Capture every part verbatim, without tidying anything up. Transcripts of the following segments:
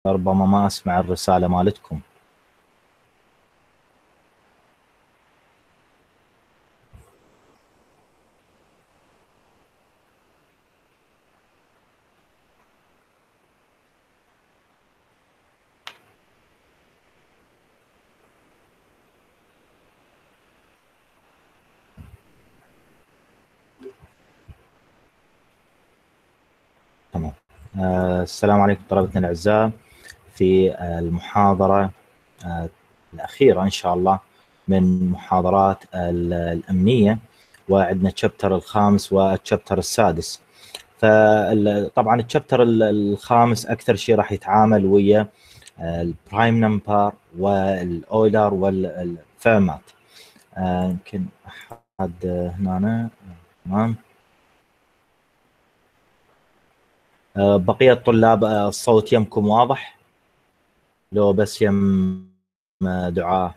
ربما ما أسمع الرسالة مالتكم. تمام. آه السلام عليكم طلبتنا الأعزاء في آه المحاضرة آه الأخيرة إن شاء الله من محاضرات الأمنية، وعندنا الشابتر الخامس والشابتر السادس. فطبعا الشابتر الخامس أكثر شيء راح يتعامل ويا البرايم نمبر والأويلر والفيرمات. يمكن أحد هنا. تمام. بقية الطلاب الصوت يمكم واضح؟ لو بس يم دعاء.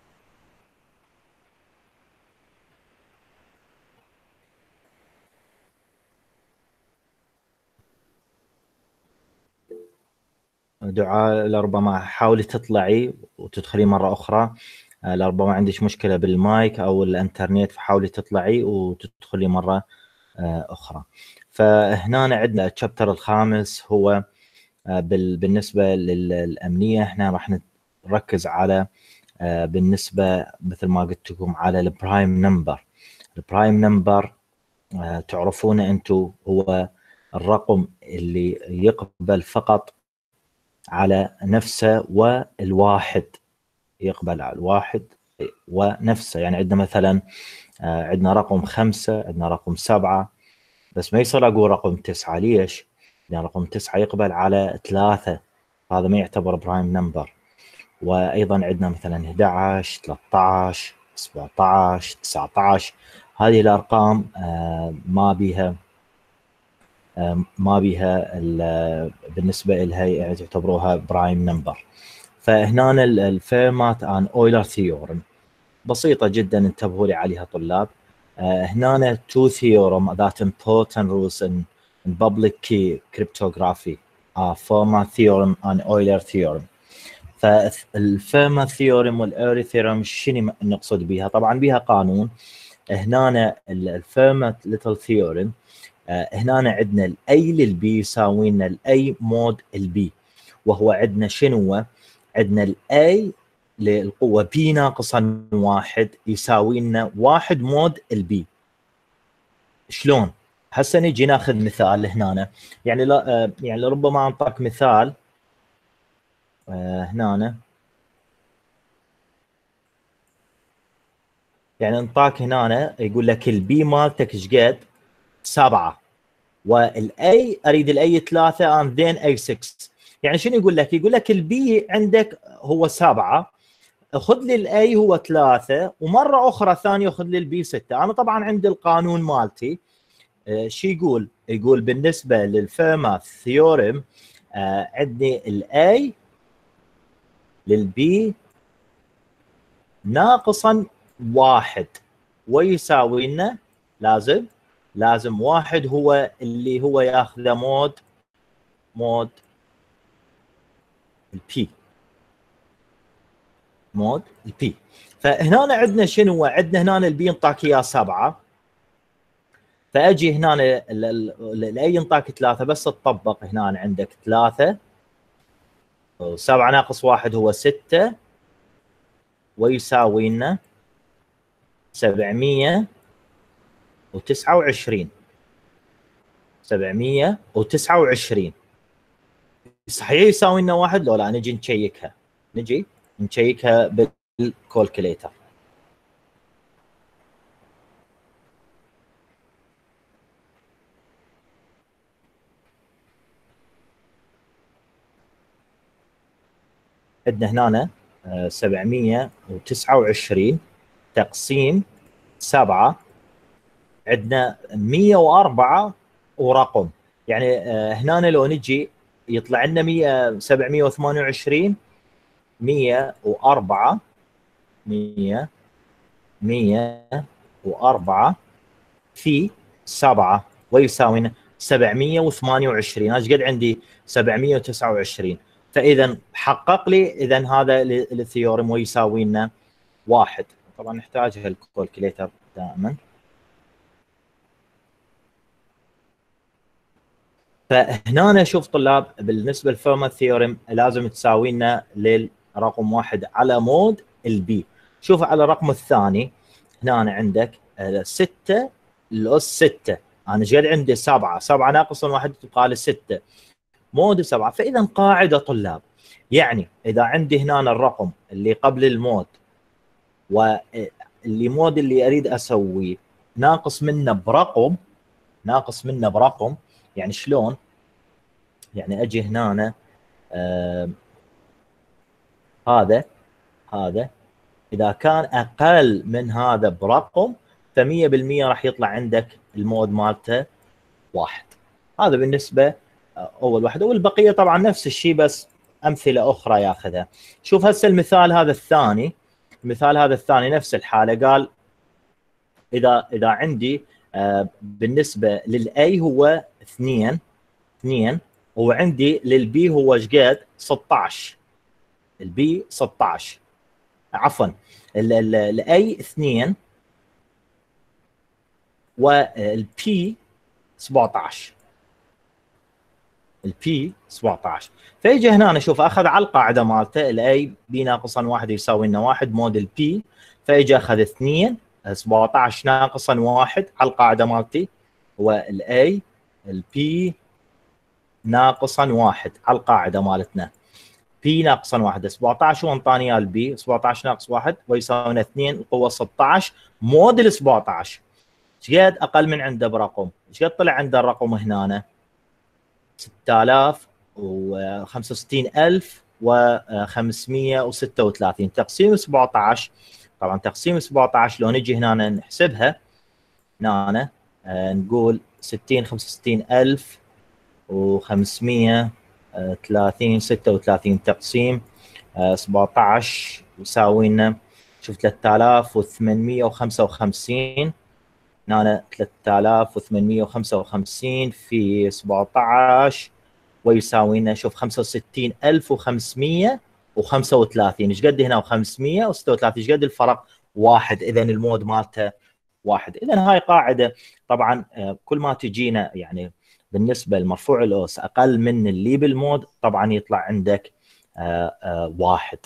دعاء لربما حاولي تطلعي وتدخلي مرة أخرى، لربما عندك مشكلة بالمايك أو الإنترنت، فحاولي تطلعي وتدخلي مرة أخرى. فهنا عندنا الشابتر الخامس هو بالنسبة للأمنية. احنا راح نركز على بالنسبة مثل ما قلت لكم على البرايم نمبر. البرايم نمبر تعرفون أنتم هو الرقم اللي يقبل فقط على نفسه والواحد، يقبل على الواحد ونفسه. يعني عندنا مثلا عندنا رقم خمسة، عندنا رقم سبعة، بس ما يصير أقول رقم تسعة. ليش؟ لأن رقم تسعة يقبل على ثلاثة، هذا ما يعتبر برايم نمبر. وأيضا عندنا مثلا أحد عشر، ثلاثة عشر، سبعة عشر، تسعة عشر. هذه الأرقام ما بها ما بها بالنسبة لها يعني تعتبروها برايم نمبر. فهنا الفيرمات ان اويلر ثيورم بسيطة جدا، انتبهوا لي عليها طلاب. هنا two theorem that important rules in, in public key cryptography are Fermat theorem and Euler theorem. فالفيرما ثيورم والايري ثيورم شنو نقصد بها؟ طبعا بها قانون. هنا الفيرما ليتل ثيورم، هنا عندنا الاي للبي يساوي لنا الاي مود البي، وهو عندنا شنو؟ عندنا الاي للقوه بي ناقصا واحد يساوي لنا واحد مود البي. شلون؟ هسه نجي ناخذ مثال هنا، يعني لا يعني ربما انطاك مثال هنا، يعني انطاك هنا يقول لك البي مالتك ايش قد؟ سبعة، والاي اريد الاي ثلاثة and then اي ستة. يعني شنو يقول لك؟ يقول لك البي عندك هو سبعة، خذ لي الاي هو ثلاثة، ومره اخرى ثانيه خذ لي البي ستة. انا طبعا عندي القانون مالتي. آه شو يقول؟ يقول بالنسبه للفيرما ثيورم آه عندي الاي للبي ناقصا واحد، ويساوي لنا لازم لازم واحد هو اللي هو ياخذه مود مود البي مود البي. فهنا عندنا شنو؟ عندنا هنا البي انطاك اياه سبعة، فاجي هنا الاي ينطاك ثلاثة، بس تطبق هنا عندك ثلاثة، سبعة ناقص واحد هو ستة، ويساوي لنا سبعمية وتسعة وعشرين. سبعمية وتسعة وعشرين صحيح يساوي لنا واحد لو لا؟ نجي نشيكها، نجي نشيكها بالكالكوليتر. عندنا هنا سبعمية وتسعة وعشرين تقسيم سبعة، عندنا مية وأربعة ورقم. يعني هنا لو نجي يطلع لنا مية سبعمية وثمانية وعشرين، مية وأربعة، مية مية وأربعة في سبعة، ويساوي سبعمية وثمانية وعشرين. ايش قد عندي؟ سبعمية وتسعة وعشرين. فاذا حقق لي اذا هذا الثيورم ويساوي لنا واحد. طبعا نحتاج الكالكوليتر دائما. فهنا أنا شوف طلاب بالنسبه للفورمال ثيورم لازم تساوي لنا للرقم واحد على مود البي. شوف على الرقم الثاني هنا أنا عندك ستة الأس ستة، أنا جاي عندي سبعة، سبعة ناقص واحد تبقى لي ستة مود سبعة. فإذا قاعدة طلاب، يعني إذا عندي هنا الرقم اللي قبل المود واللي مود اللي أريد أسويه ناقص منه برقم، ناقص منه برقم، يعني شلون؟ يعني أجي هنا أنا آه هذا هذا إذا كان أقل من هذا برقم فمية بالمية راح يطلع عندك المود مالته واحد. هذا بالنسبة أول واحدة، والبقية طبعا نفس الشيء بس أمثلة أخرى ياخذها. شوف هسه المثال هذا الثاني، المثال هذا الثاني نفس الحالة، قال إذا إذا عندي آه بالنسبة للأي هو اثنين اثنين وعندي للبي هو ايش قد؟ ستة عشر. البي ستة عشر، عفوا الاي اثنين والبي سبعة عشر، البي سبعة عشر. فيجي هنا نشوف اخذ على القاعده مالته الاي بي ناقصا واحد يساوي لنا واحد مود البي، فيجي اخذ اثنين سبعة عشر ناقصا واحد على القاعده مالتي هو الاي البي ناقصا واحد على القاعده مالتنا بي ناقصا واحد سبعة عشر، وانطاني اياه البي سبعة عشر ناقص واحد ويساوي لنا اثنين القوه ستة عشر مود ال سبعة عشر. ايش قد اقل من عنده برقم؟ ايش قد طلع عنده الرقم هنا؟ ستة آلاف وخمسة وستين ألف وخمسمية وستة وثلاثين تقسيم سبعة عشر. طبعا تقسيم سبعة عشر لو نجي هنا نحسبها هنا آه نقول ستين خمسة وستين ألف وخمسمية وثلاثين ستة وثلاثين تقسيم آه سبعة عشر يساوي لنا شوف ثلاثة آلاف وثمانمية وخمسة وخمسين. هنا ثلاثة آلاف وثمانمية وخمسة وخمسين في سبعة عشر ويساوي لنا شوف خمسة وستين ألف وخمسمية وخمسة وثلاثين. ايش قد هنا وخمسمية وستة وثلاثين؟ ايش قد الفرق؟ واحد. اذا المود مالته واحد. اذا هاي قاعده طبعا كل ما تجينا يعني بالنسبه لمرفوع الاس اقل من اللي بالمود طبعا يطلع عندك آآ آآ واحد.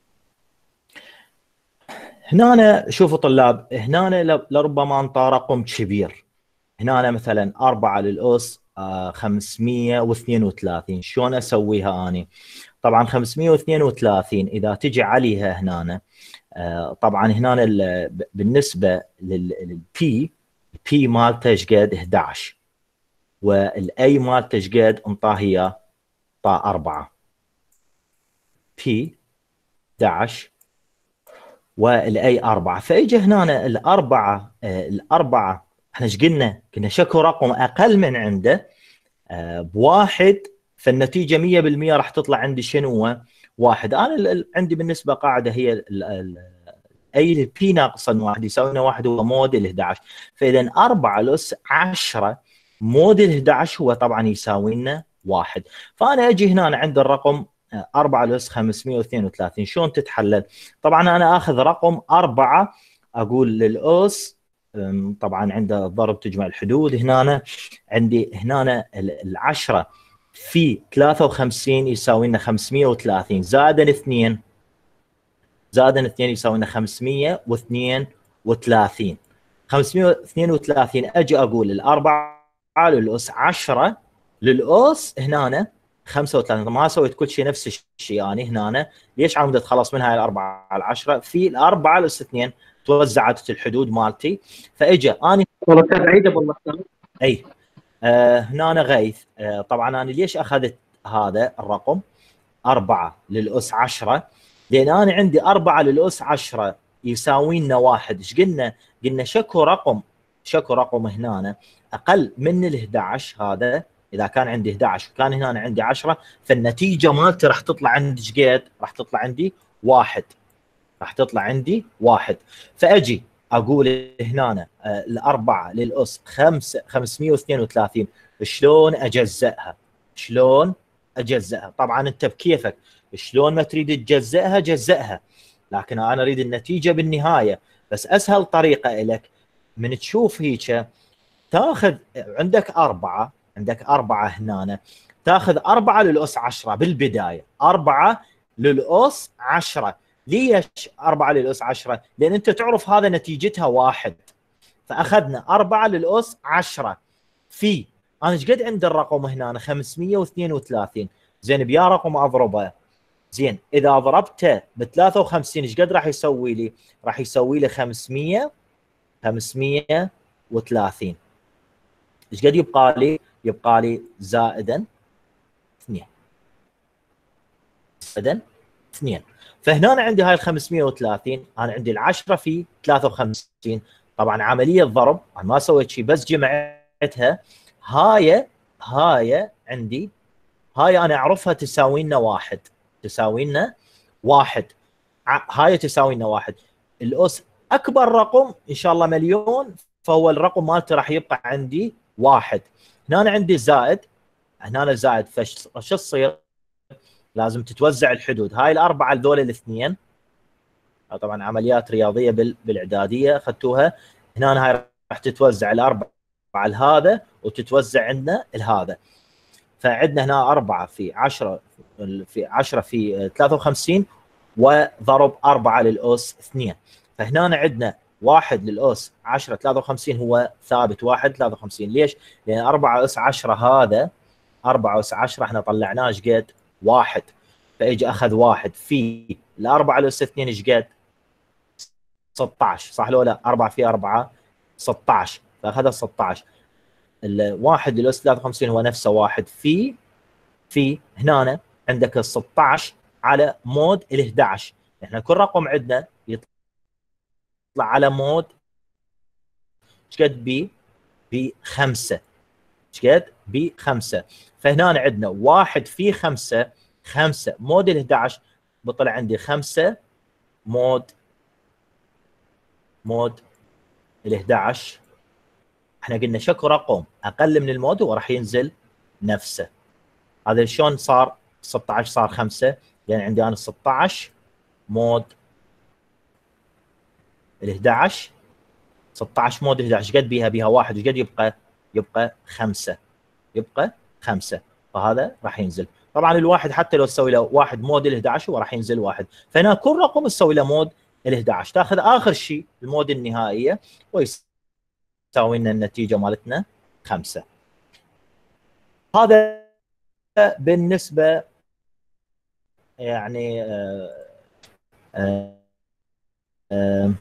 هنا شوفوا طلاب، هنا لربما انطى رقم كبير، هنا مثلا أربعة للأس خمسمية واثنين وثلاثين. شلون اسويها اني؟ طبعا خمسمية واثنين وثلاثين اذا تجي عليها هنا طبعا هنا بالنسبه للبي البي مالته ايش قد؟ احد عشر، والاي مالته ايش قد؟ انطاه هي طا أربعة، بي احد عشر والاي أربعة. فاجى هنا الأربعة الأربعة احنا ايش قلنا؟ كنا شكو رقم اقل من عنده آه بواحد، فالنتيجه مية بالمية راح تطلع عندي شنو؟ واحد. انا عندي بالنسبه قاعده هي ال ال اي البي ناقصا واحد يساوي لنا واحد هو مود ال احد عشر. فاذا أربعة لس عشرة مود ال احد عشر هو طبعا يساوي لنا واحد. فانا اجي هنا عند الرقم أربعة لس خمسمية واثنين وثلاثين. شلون تتحلل؟ طبعا انا اخذ رقم أربعة اقول للاس طبعا عند ضرب تجمع الحدود، هنا أنا عندي هنا العشرة في ثلاثة وخمسين يساوي لنا خمسمية وثلاثين زائدا اثنين زائدا اثنين يساوي لنا خمسمية واثنين وثلاثين. خمسمية واثنين وثلاثين اجي اقول الأربعة للأس عشرة للأس هنا أنا خمسة وثلاثين. ما سويت كل شيء نفس الشيء يعني هنا أنا. ليش عم اتخلص من هاي الأربعة على العشرة؟ في الأربعة للأس اثنين توزعت الحدود مالتي، فاجى اني والله بعيده بالله. اي آه هنا أنا غيث آه طبعا انا ليش اخذت هذا الرقم أربعة للأس عشرة؟ لان انا عندي أربعة للأس عشرة يساوي لنا واحد. ايش قلنا؟ قلنا شكو رقم شكو رقم هنا اقل من ال احد عشر. هذا اذا كان عندي احد عشر وكان هنا عندي عشرة فالنتيجه مالتي راح تطلع عندي ايش قد؟ راح تطلع عندي واحد، راح تطلع عندي واحد. فاجي اقول هنا الأربعة للأس خمسمية واثنين وثلاثين. شلون اجزئها؟ شلون اجزئها. طبعا انت بكيفك شلون ما تريد تجزئها جزئها، لكن انا اريد النتيجه بالنهايه. بس اسهل طريقه لك من تشوف هيك، تاخذ عندك اربعه، عندك اربعه هنا، تاخذ اربعه للاس عشرة بالبدايه، اربعه للاس عشرة. ليش اربعه للاس عشرة؟ لان انت تعرف هذا نتيجتها واحد، فاخذنا اربعه للاس عشرة في، انا ايش قد عند الرقم هنا؟ خمسمئة واثنين وثلاثين. زين بيا رقم اضربه، زين اذا ضربته ب ثلاثة وخمسين ايش قد راح يسوي لي؟ راح يسوي لي خمسمئة، خمسمئة وثلاثين. ايش قد يبقى لي؟ يبقى لي زائدا اثنين، زائدا اثنين. فهنا أنا عندي هاي ال خمسمئة وثلاثين، انا عندي العشرة في ثلاثة وخمسين. طبعا عمليه ضرب انا ما سويت شيء، بس جمعتها. هاي هاي عندي، هاي انا اعرفها تساوي لنا واحد، تساوي لنا واحد. هاي تساوي لنا واحد. الاس اكبر رقم ان شاء الله مليون، فهو الرقم مالته راح يبقى عندي واحد. هنا أنا عندي زائد، هنا أنا زائد، فش تصير؟ لازم تتوزع الحدود. هاي الاربعه لذول الاثنين، طبعا عمليات رياضيه بالاعداديه اخذتوها. هنا هاي راح تتوزع الاربعه على هذا وتتوزع عندنا لهذا. فعندنا هنا أربعة في عشرة في عشرة في ثلاثة وخمسين، وضرب أربعة للأس اثنين. فهنا عندنا واحد للأس عشرة ثلاثة وخمسين هو ثابت واحد ثلاثة وخمسين. ليش؟ لأن أربعة أس عشرة هذا، أربعة أس عشرة احنا طلعناه ايش قد؟ واحد. فاجى أخذ واحد في الأربعة للأس اثنين ايش قد؟ ستة عشر، صح لو لا؟ أربعة في أربعة ستة عشر، فأخذها ستة عشر. الواحد للأس ثلاثة وخمسين هو نفسه واحد في في هنا عندك ال ستة عشر على مود ال احد عشر. احنا كل رقم عندنا يطلع على مود ايش قد؟ ب بخمسه. ايش قد؟ بخمسه. فهنا عندنا واحد في خمسه، خمسه مود ال احد عشر، بطلع عندي خمسه مود مود ال احد عشر. احنا قلنا شكو رقم اقل من المود وراح ينزل نفسه. هذا شلون صار ستة عشر صار خمسة؟ لان عندي انا ستة عشر مود ال احد عشر، ستة عشر مود ال احد عشر قد بيها؟ بيها واحد، وش قد يبقى؟ يبقى خمسة، يبقى خمسة. فهذا راح ينزل. طبعا الواحد حتى لو تسوي له واحد مود ال احد عشر وراح ينزل واحد. فهنا كل رقم تسوي له مود ال احد عشر، تاخذ اخر شيء المود النهائيه ويساوي لنا النتيجه مالتنا خمسة. هذا بالنسبه يعني آه آه آه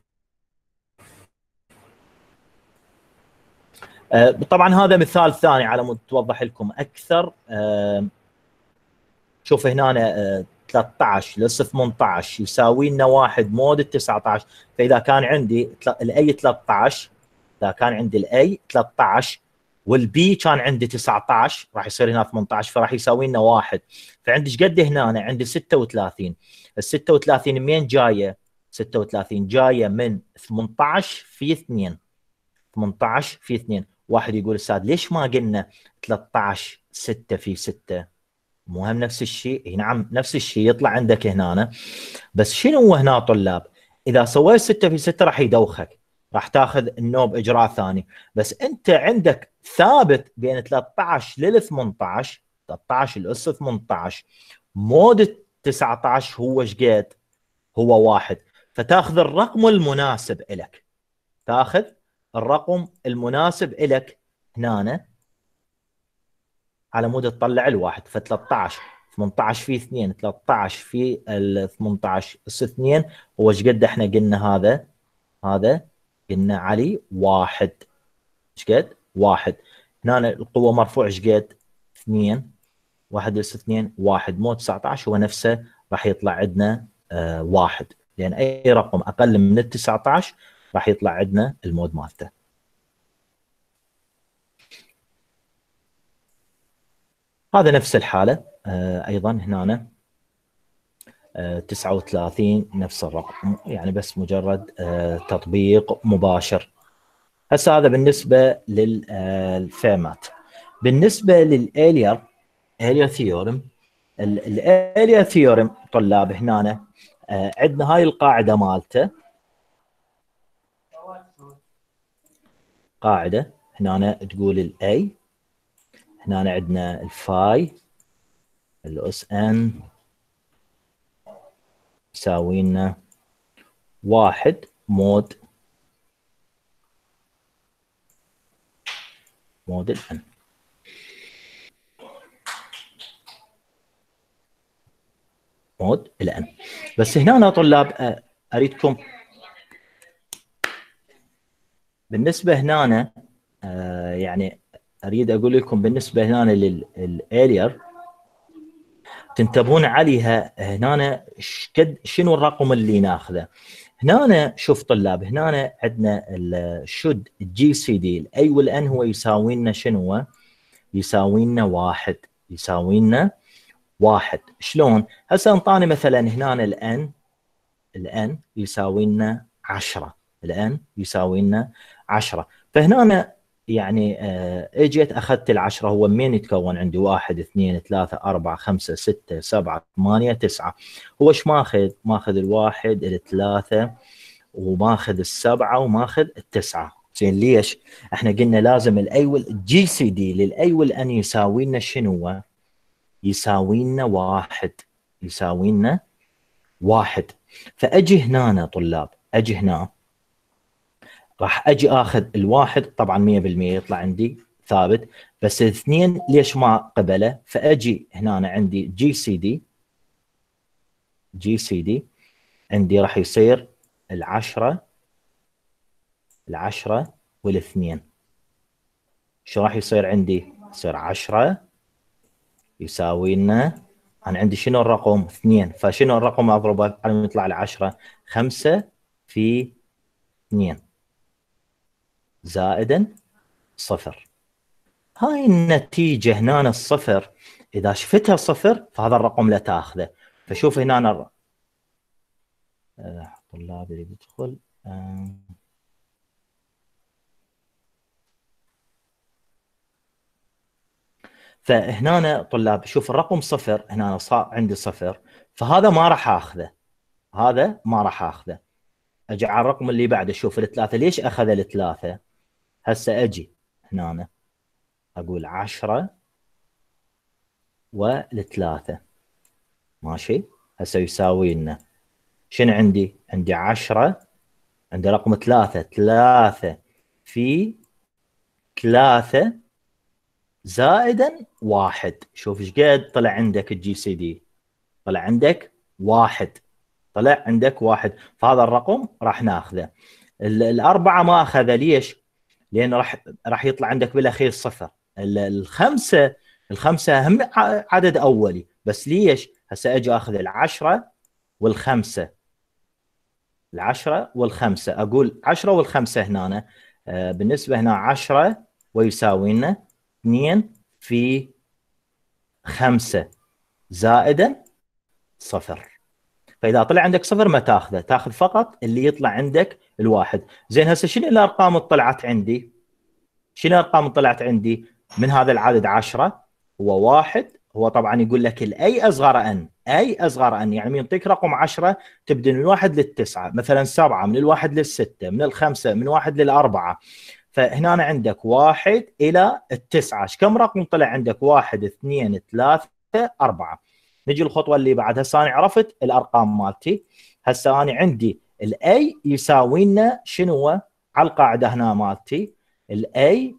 آه طبعا هذا مثال ثاني على مود توضح لكم اكثر. آه شوف هنا آه ثلاثة عشر لس ثمانية عشر يساوي لنا واحد مود ال تسعة عشر. فاذا كان عندي الاي ثلاثة عشر، اذا كان عندي الاي ثلاثة عشر والبي كان عندي تسعة عشر، راح يصير هنا ثمانية عشر، فراح يساوي لنا واحد. فعندي ايش قد هنا؟ أنا عندي ستة وثلاثين. ال ستة وثلاثين منين جايه؟ ستة وثلاثين جايه من ثمانية عشر في اثنين، ثمانية عشر في اثنين. واحد يقول استاذ ليش ما قلنا ثلاثة عشر ستة في ستة؟ مو هم نفس الشيء؟ نعم نفس الشيء يطلع عندك هنا. بس شنو هو هنا طلاب؟ اذا سويت ستة في ستة راح يدوخك، راح تاخذ النوب اجراء ثاني. بس انت عندك ثابت بين ثلاثة عشر لل ثمانية عشر، ثلاثة عشر الاس ثمانية عشر مود تسعة عشر هو ايش قد؟ هو واحد. فتاخذ الرقم المناسب لك، تاخذ الرقم المناسب لك هنا على مود تطلع الواحد. ف ثلاثة عشر ثمانية عشر في اثنين، ثلاثة عشر في ال ثمانية عشر اس اثنين هو ايش قد؟ احنا قلنا هذا هذا قلنا علي واحد. ايش قد؟ واحد. هنا القوه مرفوع ايش قد؟ اثنين. واحد اس اثنين واحد. مود تسعة عشر هو نفسه راح يطلع عندنا آه واحد، لان اي رقم اقل من ال تسعة عشر راح يطلع عندنا المود مالته. هذا نفس الحاله آه ايضا هنا آه تسعة وثلاثين نفس الرقم، يعني بس مجرد آه تطبيق مباشر. هسه هذا بالنسبه للفيرمات. بالنسبه للالير الير ثيورم، الاليا ثيورم طلاب هنا آه عندنا هاي القاعده مالته، قاعده هنا تقول الاي، هنا عندنا الفاي الاس ان يساوي لنا واحد مود مود الان. مود الان. بس هنا أنا طلاب اريدكم بالنسبه هنا آه يعني اريد اقول لكم بالنسبه هنا للالير تنتبهون عليها هنا قد شنو الرقم اللي ناخذه. هنا شوف طلاب هنا عندنا الشد الجي سي دي الاي والان هو يساوي لنا شنو؟ يساوي لنا واحد، يساوي لنا واحد. شلون؟ هسه انطاني مثلا هنا الان الان يساوي لنا عشرة، الان يساوي لنا عشرة. فهنا أنا يعني آه اجيت اخذت العشرة، هو من يتكون عندي؟ واحد اثنين ثلاثة أربعة خمسة ستة سبعة ثمانية تسعة. هو ايش ماخذ؟ ماخذ الواحد الثلاثة وماخذ السبعة وماخذ التسعة. زين ليش؟ احنا قلنا لازم الاي والجي سي دي للاي والان يساوي لنا شنو؟ يساوي لنا واحد، يساوي لنا واحد. فاجي هنا طلاب، اجي هنا راح اجي اخذ الواحد طبعا مية بالمية يطلع عندي ثابت، بس الاثنين ليش ما قبله؟ فاجي هنا عندي جي سي دي جي سي دي عندي راح يصير العشرة العشرة والاثنين. شو راح يصير عندي؟ يصير عشرة يساوي لنا، انا عندي شنو الرقم؟ اثنين، فشنو الرقم اضربه على يطلع لي عشرة؟ خمسة في اثنين زائدا صفر. هاي النتيجة هنا الصفر إذا شفتها صفر فهذا الرقم لا تاخذه. فشوف هنا أنا طلاب اللي بيدخل فهنا طلاب شوف الرقم صفر، هنا صار عندي صفر، فهذا ما راح اخذه، هذا ما راح اخذه. اجي على الرقم اللي بعده، شوف الثلاثة ليش اخذ الثلاثة؟ هسه اجي هنا اقول عشرة والثلاثة ماشي. هسه يساوي لنا شنو عندي؟ عندي عشرة، عندي رقم ثلاثة، ثلاثة في ثلاثة زائدا واحد. شوف ايش قد طلع عندك الجي سي دي؟ طلع عندك واحد، طلع عندك واحد. فهذا الرقم راح ناخذه. الأربعة ما أخذه ليش؟ لأنه راح راح يطلع عندك بالأخير صفر. الخمسة الخمسة هم عدد أولي، بس ليش؟ هسه أجي أخذ العشرة والخمسة، العشرة والخمسة، أقول عشرة والخمسة هنا آه بالنسبة هنا عشرة ويساوي لنا اثنين في خمسة زائدا صفر. فإذا طلع عندك صفر ما تاخذه، تاخذ فقط اللي يطلع عندك الواحد. زين هسه شنو الأرقام اللي طلعت عندي؟ شنو الأرقام اللي طلعت عندي من هذا العدد؟ عشرة هو واحد، هو طبعا يقول لك الاي اصغر ان، اي اصغر ان يعني يعطيك رقم عشرة تبدا من الواحد للتسعه، مثلا سبعه من الواحد للسته، من الخمسه من واحد للاربعه. فهنا أنا عندك واحد الى التسعه، كم رقم طلع عندك؟ واحد اثنين ثلاثه اربعه. نجي الخطوه اللي بعدها. هسه انا عرفت الارقام مالتي، هسه انا عندي الاي يساوي لنا شنو على القاعده هنا مالتي؟ الاي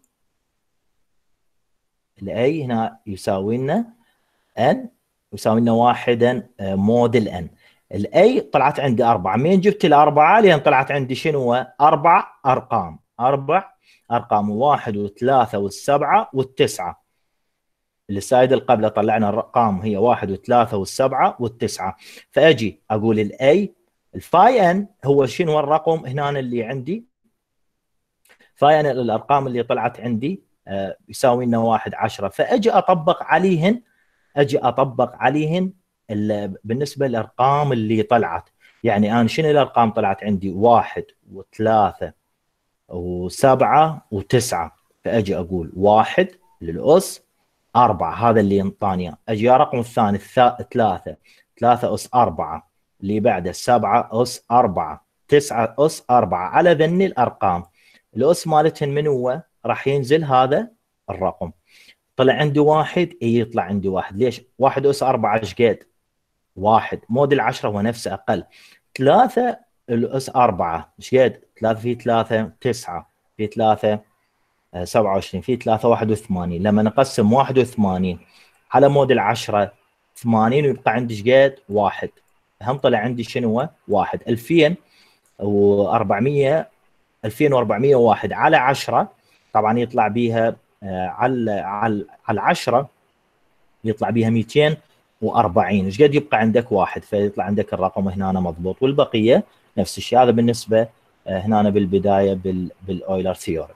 الاي هنا يساوي لنا ان، يساوي لنا واحدا مود الان. الاي طلعت عندي أربعة، مين جبت الأربعة؟ لأن طلعت عندي شنو؟ أربع أرقام، أربع أرقام، واحد وثلاثة والسبعة والتسعة. السلايد اللي قبله طلعنا الأرقام هي واحد وثلاثة والسبعة والتسعة. فأجي أقول الاي الفاي ان هو شنو الرقم هنا اللي عندي؟ فاي ان الأرقام اللي طلعت عندي آه يساوي لنا واحد عشرة. فأجي أطبق عليهن اجي اطبق عليهن بالنسبه للارقام اللي طلعت. يعني انا شنو الارقام طلعت عندي؟ واحد وثلاثه وسبعه وتسعه. فاجي اقول واحد للاس أربعة، هذا اللي انطاني إياه. أجي الرقم الثاني ثلاثة، ثلاثة أس أربعة، اللي بعده سبعة أس أربعة، تسعة أس أربعة. على ذني الأرقام الأس مالتهن من هو؟ راح ينزل هذا الرقم. طلع عندي واحد، اي يطلع عندي واحد. ليش؟ واحد أس أربعة ايش قد؟ واحد. مود العشرة هو نفسه أقل. ثلاثة الأس أربعة ايش قد؟ ثلاثة في ثلاثة تسعة، في ثلاثة سبعة وعشرين، في ثلاثة واحد وثمانين. لما نقسم واحد وثمانين على مود العشرة ثمانين، ويبقى عندي ايش قد؟ واحد. هم طلع عندي شنو هو؟ واحد. ألفين وأربعمية، ألفين وأربعمية وواحد على عشرة، طبعا يطلع بيها آه، على على على عشرة يطلع بيها مئتين وأربعين. ايش قد يبقى عندك؟ واحد. فيطلع عندك الرقم هنا مضبوط، والبقيه نفس الشيء. هذا بالنسبه آه، هنا بالبدايه بال بالاويلر ثيوري.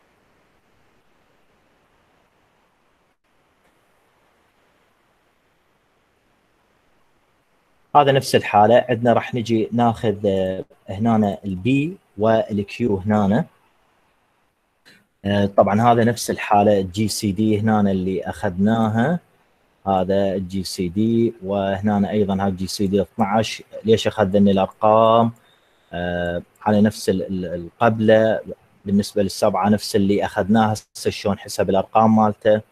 هذا نفس الحاله عندنا. راح نجي ناخذ آه، هنا البي والكيو هنا. آه، طبعا هذا نفس الحاله الجي سي دي هنا اللي اخذناها. هذا الجي سي دي، وهنا ايضا هذا الجي سي دي اثنعش. ليش اخذني الارقام آه على نفس القبله؟ بالنسبه للسبعه نفس اللي اخذناها. هسه شلون حسب الارقام مالته.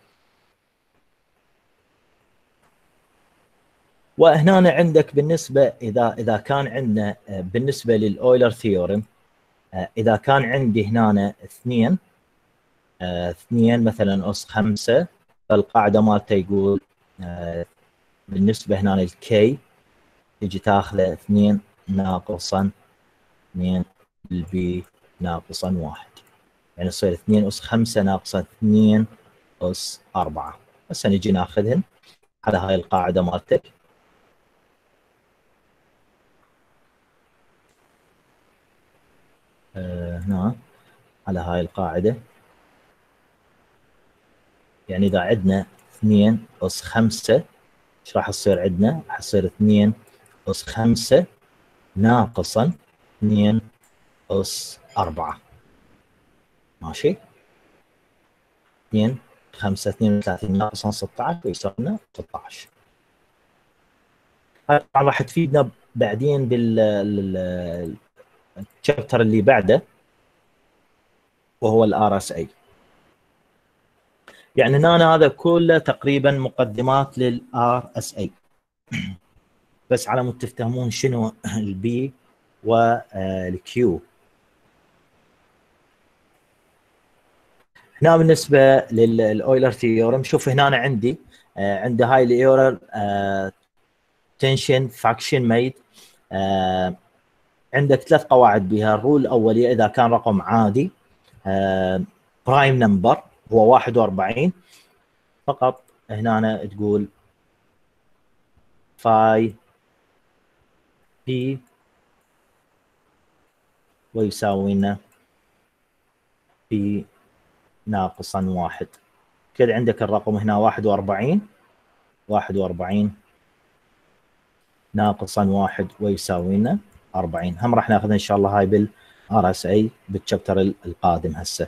وهنا عندك بالنسبه اذا اذا كان عندنا آه بالنسبه للاويلر ثيورم، آه اذا كان عندي هنا اثنين آه اثنين مثلا اس خمسة، فالقاعده مالته يقول آه بالنسبه هنا للكي تجي تاخذه اثنين ناقصا اثنين البي ناقصا واحد، يعني يصير اثنين أس خمسة ناقصا اثنين أس أربعة. هسه نجي ناخذهن على هاي القاعدة مالتك. آه هنا على هاي القاعدة، يعني إذا عندنا اثنين أس خمسة ايش راح يصير عندنا؟ راح يصير اثنين أس خمسة ناقصا اثنين أس أربعة. ماشي؟ اثنين خمسة اثنين وثلاثين ناقصا ستة عشر ويساوي لنا ستة عشر. طبعا راح تفيدنا بعدين بال الشابتر اللي بعده، وهو الار اس اي. يعني هنا هذا كله تقريبا مقدمات للار اس اي، بس على مود تفهمون شنو البي والكيو. هنا بالنسبه للاويلر ثيورم، شوف هنا أنا عندي آه عندي هاي الاويلر آه تنشن فاكشن ميد. آه عندك ثلاث قواعد بها. الرول الاوليه اذا كان رقم عادي آه برايم نمبر هو واحد وأربعين، فقط هنا أنا تقول فاي بي ويساوي لنا بي ناقصا واحد. كذا عندك الرقم هنا واحد وأربعين، واحد وأربعين ناقصا واحد ويساوي لنا أربعين. هم راح ناخذ ان شاء الله هاي بالار اس اي بالشابتر القادم. هسه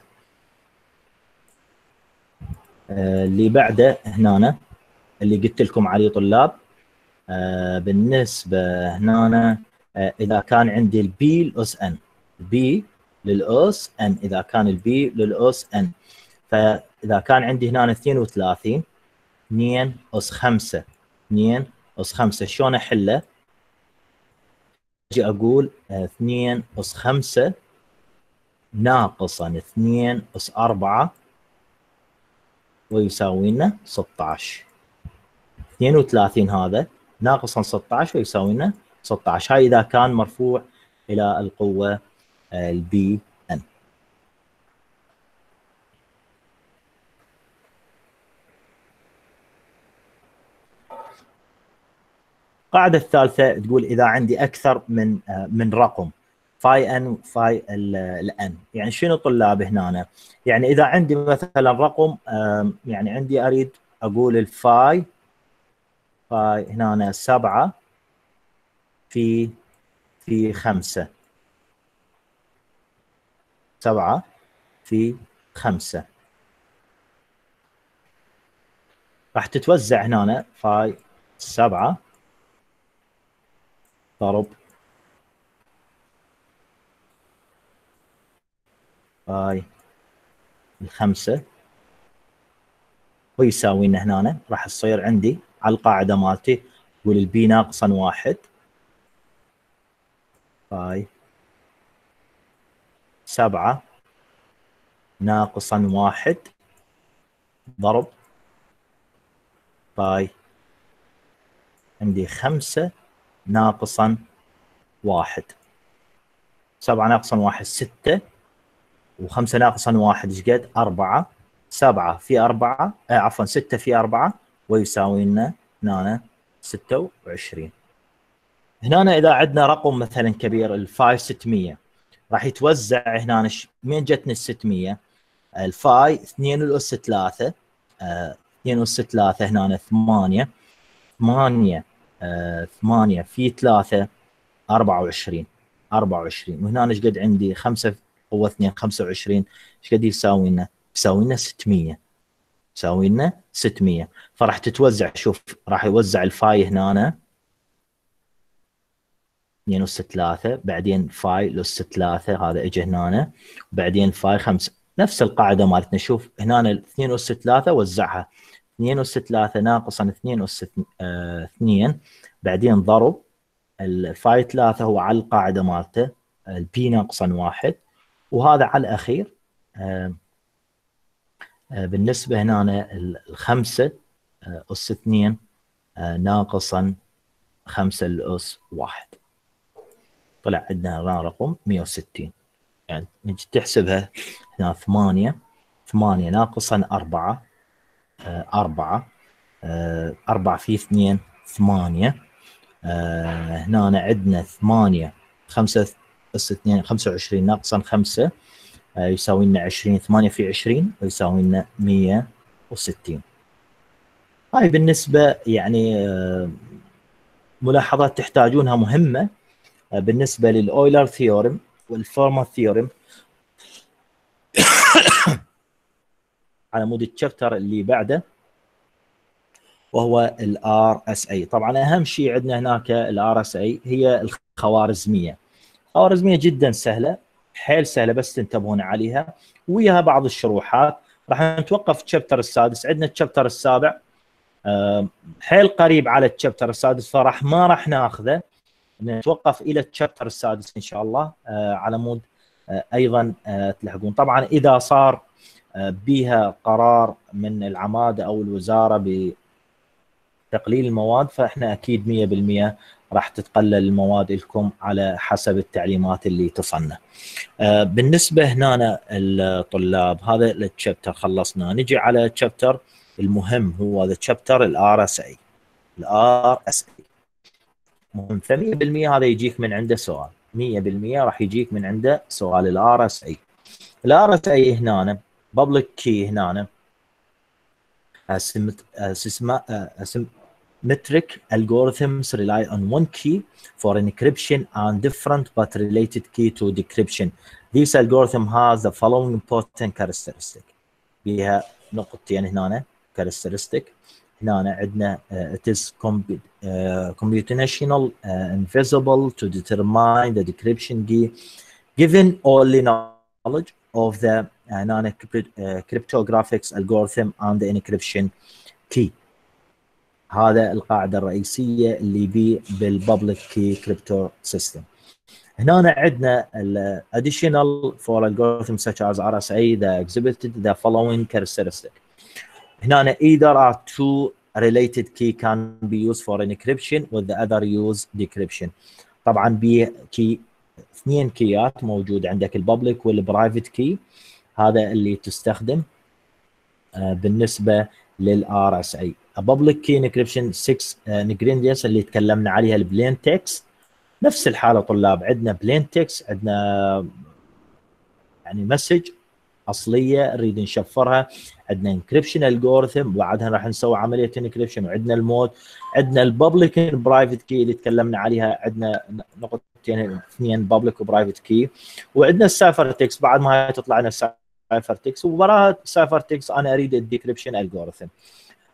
آه اللي بعده هنا اللي قلت لكم عليه طلاب، آه بالنسبه هنا آه اذا كان عندي البي الاس ان، بي للاس ان، اذا كان البي للاس ان، فاذا كان عندي هنا اثنين وثلاثين، اثنين أس خمسة، اثنين أس خمسة شلون احله؟ اجي اقول اثنين أس خمسة ناقصا اثنين أس أربعة ويساوي لنا ستة عشر. اثنين وثلاثين هذا ناقصا ستة عشر ويساوي لنا ستة عشر. هاي اذا كان مرفوع الى القوه البي ان. القاعده الثالثه تقول اذا عندي اكثر من من رقم فاي ان فاي الان. يعني شنو طلاب هنا؟ يعني اذا عندي مثلا رقم يعني عندي اريد اقول الفاي فاي هنا سبعة في في خمسة، سبعة في خمسة. راح تتوزع هنا فاي سبعة ضرب فاي الخمسة ويساوي لنا هنا راح تصير عندي على القاعدة مالتي تقول البي ناقصا واحد فاي سبعة ناقصا واحد ضرب فاي عندي خمسة ناقصا واحد. سبعة ناقصا واحد ستة، وخمسة ناقصا واحد ايش قد؟ أربعة. سبعة في أربعة آه عفوا ستة في أربعة ويساوي لنا هنا ستة وعشرين. هنا إذا عندنا رقم مثلا كبير الفاي ستمية راح يتوزع هنا من جتنا ال ستمية؟ الفاي اثنين الأس ثلاثة آه اثنين أس ثلاثة هنا ثمانية ثمانية آه ثمانية في ثلاثة أربعة وعشرين أربعة وعشرين. وهنا ايش قد عندي؟ خمسة قوة اثنين خمسة وعشرين. ايش قد يساوي لنا؟ يساوي لنا ستمية. يساوي لنا ستمية. فراح تتوزع، شوف راح يوزع الفاي هنا اثنين أس ثلاثة بعدين فاي أس ثلاثة هذا اجى هنا وبعدين فاي خمسة. نفس القاعدة مالتنا. شوف هنا اثنين أس ثلاثة وزعها اثنين أس ثلاثة ناقصا اثنين أس اثنين بعدين ضرب الفاي ثلاثة هو على القاعدة مالته البي ناقصا واحد، وهذا على الأخير آه آه بالنسبة هنا الخمسة آه أس اثنين آه ناقصا خمسة الأس واحد. طلع عندنا رقم مئة وستين. يعني نجي تحسبها هنا ثمانية ثمانية ناقصا أربعة آه أربعة آه أربعة في اثنين ثمانية آه هنا عندنا ثمانية خمسة أس اثنين خمسة وعشرين ناقصا خمسة آه يساوي لنا عشرين. ثمانية في عشرين ويساوي لنا مئة وستين. هاي بالنسبة يعني آه ملاحظات تحتاجونها مهمة آه بالنسبة للأويلر ثيورم والفورمال ثيورم على مود الشابتر اللي بعده وهو الار اس اي. طبعا اهم شيء عندنا هناك الار اس اي هي الخوارزميه. خوارزميه جدا سهله، حيل سهله بس تنتبهون عليها وياها بعض الشروحات. راح نتوقف في الشابتر السادس. عندنا الشابتر السابع حيل قريب على الشابتر السادس فراح ما راح ناخذه، نتوقف الى الشابتر السادس ان شاء الله على مود ايضا تلحقون. طبعا اذا صار بها قرار من العماده او الوزاره بتقليل المواد فاحنا اكيد مئة بالمئة راح تتقلل المواد لكم على حسب التعليمات اللي تصلنا. بالنسبه هنا الطلاب هذا التشابتر خلصنا، نجي على التشابتر المهم هو هذا التشابتر الار اس اي. الار اس اي مهم، ف مئة بالمئة هذا يجيك من عنده سؤال، مئة بالمئة راح يجيك من عنده سؤال الار اس اي. الار اس اي هنا بابليك كي هنا symmetric algorithms rely on one key for encryption and different but related key to decryption. This algorithm has the following important characteristic. بها نقطتين هنا characteristic. هنا عندنا uh, it is uh, computational uh, invisible to determine the decryption key given only knowledge of the uh, cryptographic algorithm and the encryption key. هذا القاعده الرئيسيه اللي بي بالبابليك كي كريبتو سيستم. هنا عندنا ال additional for algorithms such as R S A the exhibited the following characteristic. هنا either are two related key can be used for encryption with the other use decryption. طبعا بي كي اثنين كيات موجود عندك البابليك والبرايفت كي، هذا اللي تستخدم بالنسبه للار اس اي. public key encryption ستة ingredients اللي تكلمنا عليها البلين تكست. نفس الحاله طلاب، عندنا بلين تكست، عندنا يعني مسج اصليه نريد نشفرها، عندنا انكريبشن الجوريثم وبعدها راح نسوي عمليه انكريبشن، وعندنا المود، عندنا الببليك والبرايفت كي اللي تكلمنا عليها، عندنا نقطتين اثنين ببليك وبرايفت كي، وعندنا السايفر تكست. بعد ما تطلع لنا السايفر تكست ووراها سايفر تكست انا اريد الديكريبشن الجوريثم.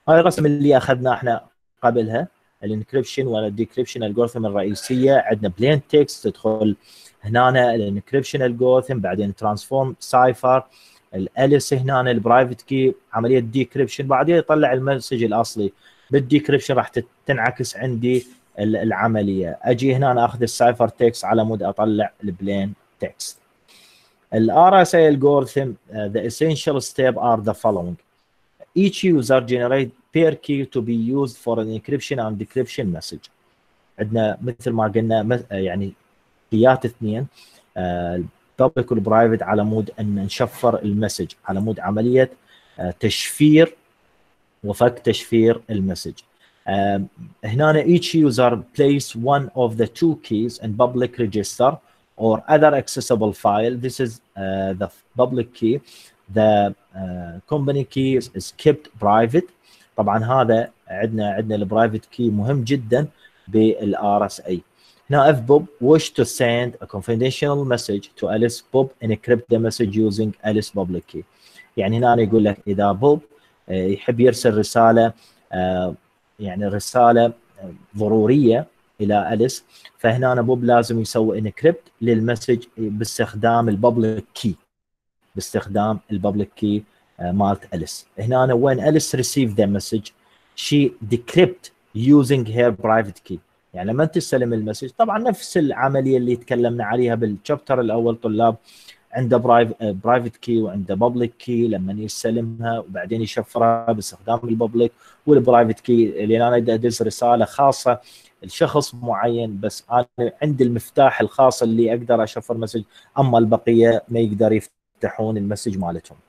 هاي الرسم اللي اخذناه احنا قبلها، الانكربشن والديكربشن الجورثم الرئيسيه. عندنا بلين تكست تدخل هنا الانكربشن الجورثم، بعدين ترانسفورم سايفر، الاليس هنا البرايفت كي، عمليه ديكربشن، بعدين يطلع المسج الاصلي. بالديكربشن راح تنعكس عندي العمليه. اجي هنا اخذ السايفر تكست على مود اطلع البلين تكست. الار اس اي algorithm uh, the essential step are the following. Each user generate pair key to be used for an encryption and decryption message. عندنا مثل ما قلنا يعني كيات اثنين، الببليك والبرايفت، على مود ان نشفر المسج، على مود عمليه تشفير وفك تشفير المسج. هنا each user place one of the two keys in public register or other accessible file. This is uh, the public key. The uh, company key is, is kept private. طبعا هذا عندنا عندنا البرايفت كي مهم جدا بالار اس اي. هنا if Bob wish to send a confidential message to Alice, Bob encrypt the message using Alice public key. يعني هنا يقول لك اذا بوب يحب يرسل رساله يعني رساله ضروريه الى أليس، فهنا أنا بوب لازم يسوي انكريبت للمسج باستخدام الببليك كي، باستخدام الببليك كي مالت أليس. هنا أنا when Alice received the message she decrypt using her private key. يعني لما تستلم المسج طبعا نفس العمليه اللي تكلمنا عليها بالشابتر الاول طلاب، عنده برايفت كي وعنده بابليك كي لما يستلمها، وبعدين يشفرها باستخدام البابليك والبرايفت كي اللي انا ادز رساله خاصه لشخص معين، بس انا عندي المفتاح الخاص اللي اقدر اشفر مسج، اما البقيه ما يقدر يفتحون المسج مالتهم.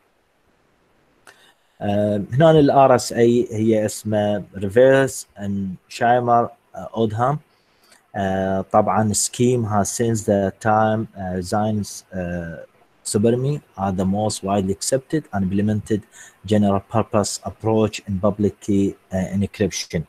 آه هنا الار اس اي هي اسمها ريفيرس اند شايمر اودهام. Uh, طبعا scheme has since the time uh, Zion's uh, Supremacy are the most widely accepted and implemented general purpose approach in public key uh, encryption.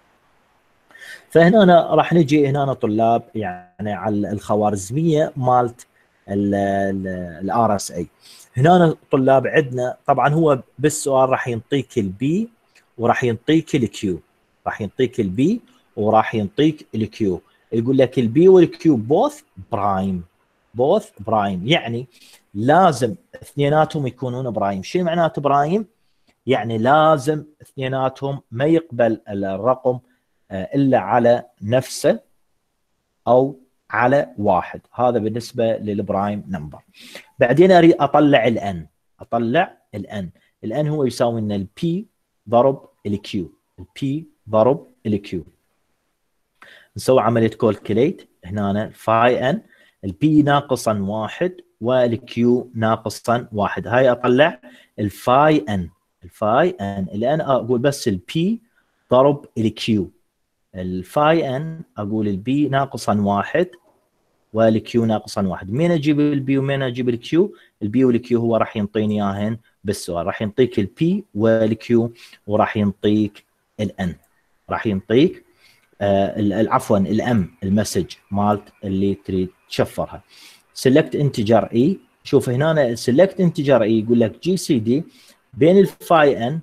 فهنا أنا راح نجي هنا أنا طلاب يعني على الخوارزمية مالت الار اس اي. هنا أنا طلاب عندنا طبعا هو بالسؤال راح ينطيك البي وراح ينطيك الكيو، راح ينطيك البي وراح ينطيك الكيو. يقول لك البي والكيو بوث برايم، بوث برايم يعني لازم اثنيناتهم يكونون برايم. شو معناته برايم؟ يعني لازم اثنيناتهم ما يقبل الرقم الا على نفسه او على واحد. هذا بالنسبه للبرايم نمبر. بعدين اريد اطلع الان، اطلع الان. الان هو يساوي لنا البي ضرب الكيو، البي ضرب الكيو. نسوي عمليه كالكوليت. هنا فاي ان البي ناقصا واحد والكيو ناقصا واحد. هاي اطلع الفاي ان، الفاي ان الان اقول بس البي ضرب الكيو. الفاي ان اقول البي ناقصا واحد والكيو ناقصا واحد. مين اجيب البي ومين اجيب الكيو؟ البي والكيو هو راح ينطيني اياهن بالسؤال، راح ينطيك البي والكيو وراح ينطيك الان، راح ينطيك آه عفوا الام المسج مالت اللي تريد تشفرها. سيلكت انتجر اي. شوف هنا سيلكت انتجر اي يقول لك جي سي دي بين الفاي ان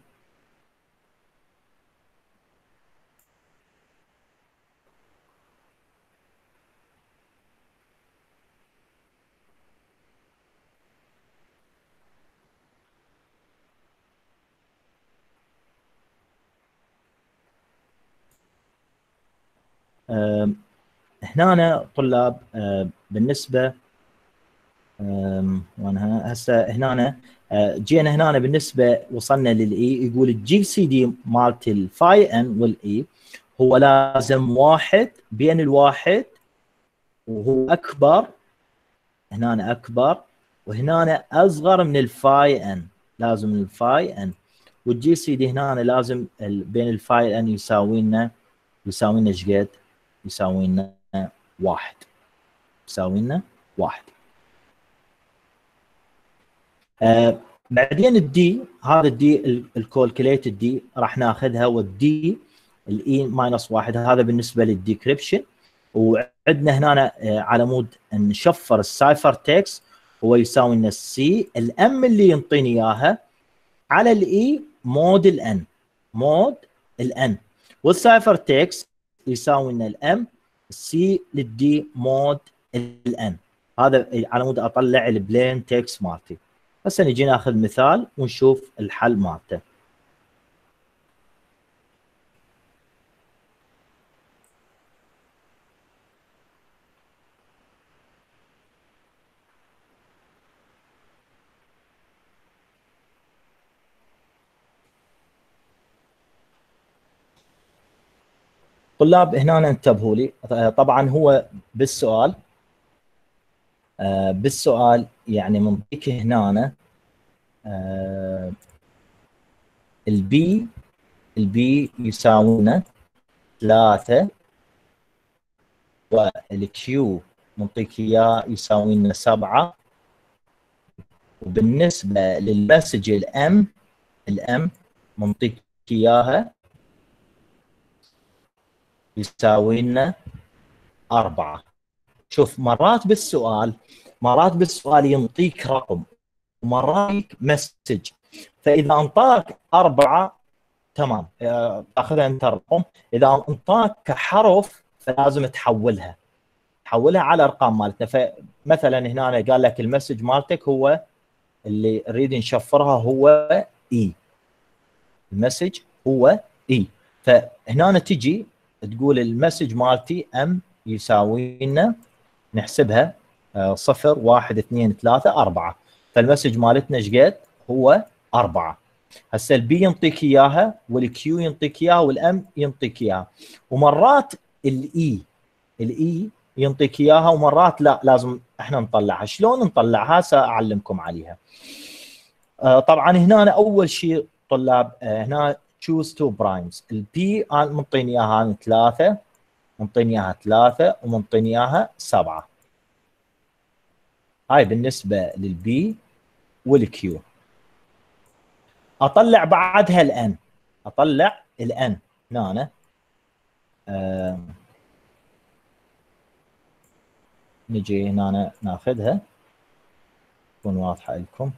آه هنا طلاب آه بالنسبه وانا هسه هنا جينا هنا بالنسبه وصلنا للاي، يقول الجي سي دي مالت الفاي ان والاي هو لازم واحد بين الواحد وهو اكبر، هنا اكبر وهنا اصغر من الفاي ان، لازم الفاي ان. والجي سي دي هنا لازم بين الفاي ان يساوي لنا يساوي لنا ايش قد؟ يساوي لنا واحد، يساوي لنا واحد. آه بعدين الدي، هذا الدي الكالكوليت الدي راح ناخذها، والدي الاي ماينس واحد. هذا بالنسبه للديكريبشن. وعندنا هنا آه على مود نشفر السايفر تكست هو يساوي لنا السي الام اللي ينطيني اياها على الاي مود الان، مود الان، والسايفر تكست يساوي لنا الام، السي للدي مود الان. هذا على مود اطلع البلين تكست مالتي. هسه نجي ناخذ مثال ونشوف الحل مالته. طلاب هنا انتبهوا لي، طبعا هو بالسؤال آه بالسؤال يعني منطيك هنا آه البي البي يساوينا ثلاثة، والكيو منطيك اياه يساوي لنا سبعة، وبالنسبة للمسج الام الام منطيك اياها يساوي لنا أربعة. شوف مرات بالسؤال مرات بالسؤال ينطيك رقم ومرات مسج، فإذا انطاك أربعة تمام تاخذها انت الرقم، إذا انطاك كحرف فلازم تحولها تحولها على ارقام مالتنا. فمثلا هنا قال لك المسج مالتك هو اللي نريد نشفرها هو اي، المسج هو اي، فهنا تجي تقول المسج مالتي ام يساوي لنا نحسبها صفر واحد اثنين ثلاثة أربعة، فالمسج مالتنا ايش قد؟ هو أربعة. هسه البي ينطيك اياها، والكيو ينطيك اياها، والام ينطيك اياها، ومرات الاي الاي ينطيك اياها ومرات لا، لازم احنا نطلعها. شلون نطلعها؟ ساعلمكم عليها. آه طبعا هنا أنا اول شيء طلاب آه هنا choose two primes. البي منطيني اياها ثلاثة، منطيني اياها ثلاثة، ومنطيني اياها سبعة. هاي بالنسبة للبي والكيو. اطلع بعدها الان، اطلع الان هنا آه نجي هنا ناخذها تكون واضحة لكم.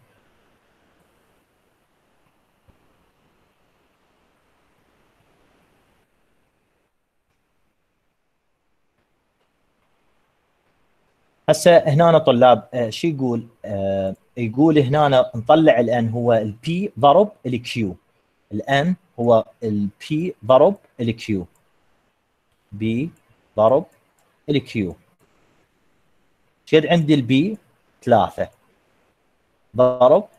هسه هنا طلاب آه شو يقول؟ آه يقول هنا نطلع الان هو البي ضرب الكيو، الان هو البي ضرب الكيو، بي ضرب الكيو. شد عندي البي ثلاثة ضرب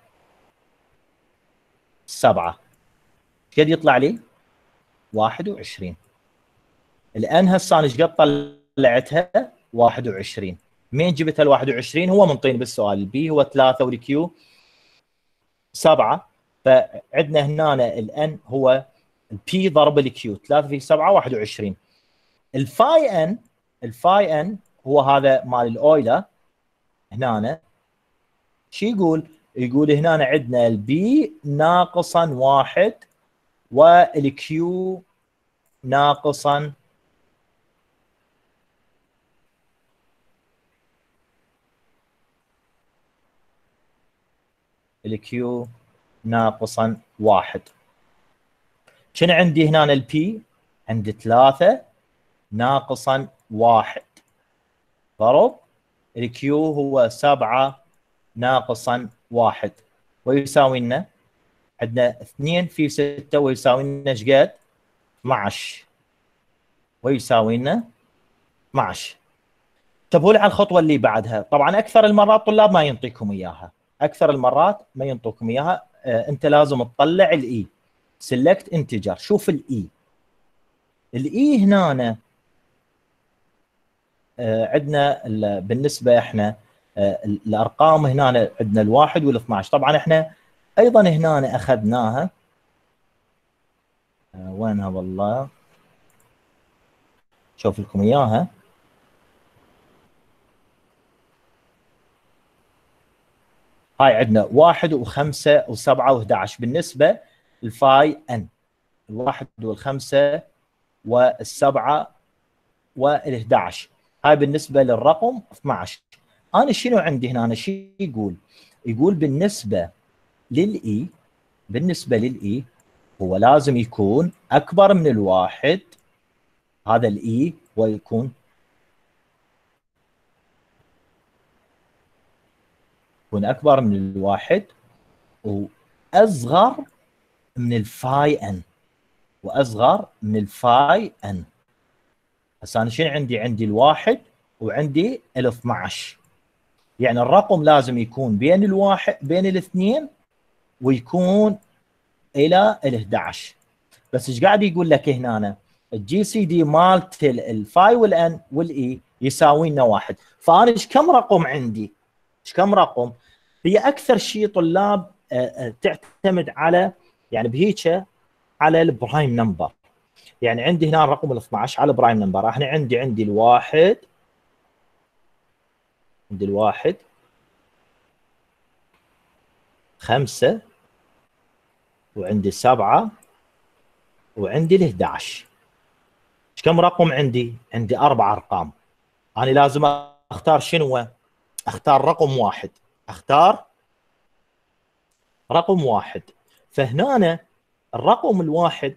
سبعة، شد يطلع لي واحد وعشرين. الان هسه انا ايش قد طلعتها؟ واحد وعشرين. مين جبت ال واحد وعشرين؟ هو منطيني بالسؤال البي هو ثلاثة والكيو سبعة، فعندنا هنا الان هو البي ضرب الكيو، ثلاثة في سبعة واحد وعشرين. الفاي ان الفاي ان هو هذا مال الاويلر. هنا شو يقول؟ يقول هنا عندنا البي ناقصا واحد والكيو ناقصا الكيو ناقصا واحد. شنو عندي هنا؟ البي عندي ثلاثة ناقصا واحد ضرب الكيو هو سبعة ناقصا واحد، ويساوي لنا عندنا اثنين في ستة ويساوي لنا ايش قد؟ اثني عشر، ويساوي لنا اثني عشر. انتبهوا لي على الخطوه اللي بعدها. طبعا اكثر المرات طلاب ما ينطيكم اياها، اكثر المرات ما ينطوكم اياها. آه انت لازم تطلع الاي، سيلكت انتجر. شوف الاي الاي هنا آه عندنا بالنسبه احنا آه الارقام هنا عندنا الواحد والاثنى عشر. طبعا احنا ايضا هنا اخذناها آه وينها والله، شوف لكم اياها. هاي عندنا واحد وخمسة وسبعة وأحد عشر بالنسبة للفاي ان، الواحد والخمسة والسبعة والأحد عشر. هاي بالنسبة للرقم اثني عشر. أنا شنو عندي هنا؟ أنا شو يقول؟ يقول بالنسبة للإي بالنسبة للإي هو لازم يكون اكبر من الواحد، هذا الاي ويكون يكون اكبر من الواحد واصغر من الفاي ان، واصغر من الفاي ان. هسه انا شنو عندي؟ عندي الواحد وعندي ال اثنعش، يعني الرقم لازم يكون بين الواحد بين الاثنين ويكون الى ال احد عشر. بس ايش قاعد يقول لك هنا؟ الجي سي دي مالت الفاي والان والاي يساوي لنا واحد. فانا ايش كم رقم عندي؟ ايش كم رقم؟ هي اكثر شيء طلاب تعتمد على يعني بهيك على البرايم نمبر. يعني عندي هنا الرقم ال اثنعش على البرايم نمبر. احنا عندي عندي الواحد، عندي الواحد خمسة، وعندي سبعة، وعندي ال احد عشر. ايش كم رقم عندي؟ عندي اربع ارقام. انا لازم اختار شنو؟ اختار رقم واحد، اختار رقم واحد. فهنا الرقم الواحد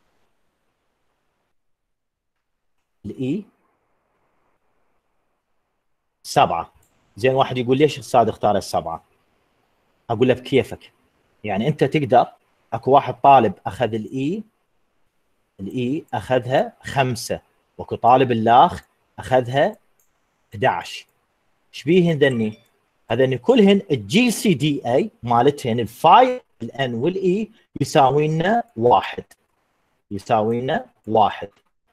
الاي سبعة. زين واحد يقول ليش استاذ اختار السبعة؟ اقول له بكيفك، يعني انت تقدر. اكو واحد طالب اخذ الاي الاي اخذها خمسة، واكو طالب الاخ اخذها احد عشر. ايش بيهن ذني؟ هذني كلهن الجي سي دي اي مالتهن الفاي الان والاي يساوي لنا واحد، يساوي لنا واحد.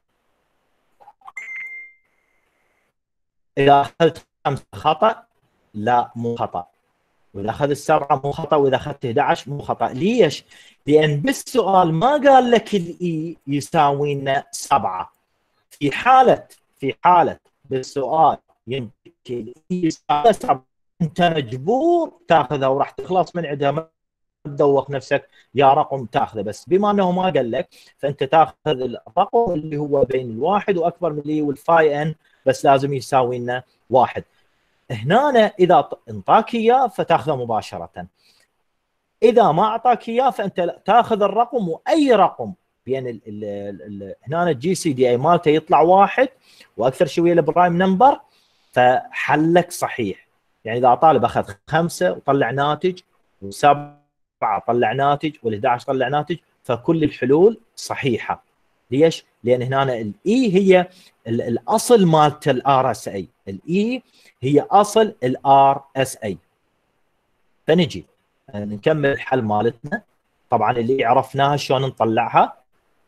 اذا اخذت خمسه خطا؟ لا مو خطا. واذا اخذت السبعه مو خطا، واذا اخذت احد عشر مو خطا. ليش؟ لان بالسؤال ما قال لك الاي يساوي لنا سبعه. في حاله في حاله بالسؤال ينطيك الاي يساوي سبعه، انت مجبور تاخذها وراح تخلص من عندها، ما تدوخ نفسك يا رقم تاخذه. بس بما انه ما قال لك، فانت تاخذ الرقم اللي هو بين الواحد واكبر من اللي والفاي ان، بس لازم يساوي لنا واحد. هنا اذا انطاك اياه فتاخذه مباشره، اذا ما اعطاك اياه فانت تاخذ الرقم، واي رقم بين ال ال ال هنا الجي سي دي اي مالته يطلع واحد واكثر شويه البرايم نمبر، فحلك صحيح. يعني اذا طالب اخذ خمسه وطلع ناتج، وسبعه طلع ناتج، وال احد عشر طلع ناتج، فكل الحلول صحيحه. ليش؟ لان هنا الاي هي الاصل مالت الار اس اي، الاي هي اصل الار اس اي. فنجي نكمل الحل مالتنا. طبعا اللي عرفناها شلون نطلعها.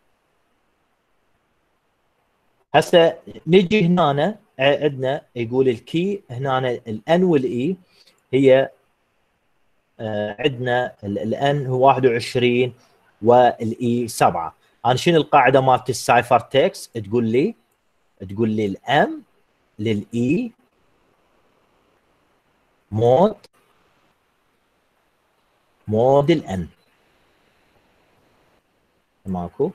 هسه نجي هنا عندنا يقول الكي هنا الان والاي هي عندنا الان هو واحد وعشرين والاي سبعة. انا شنو القاعده مالت السايفر تكست؟ تقول لي تقول لي الام للاي مود مود الان. ماكو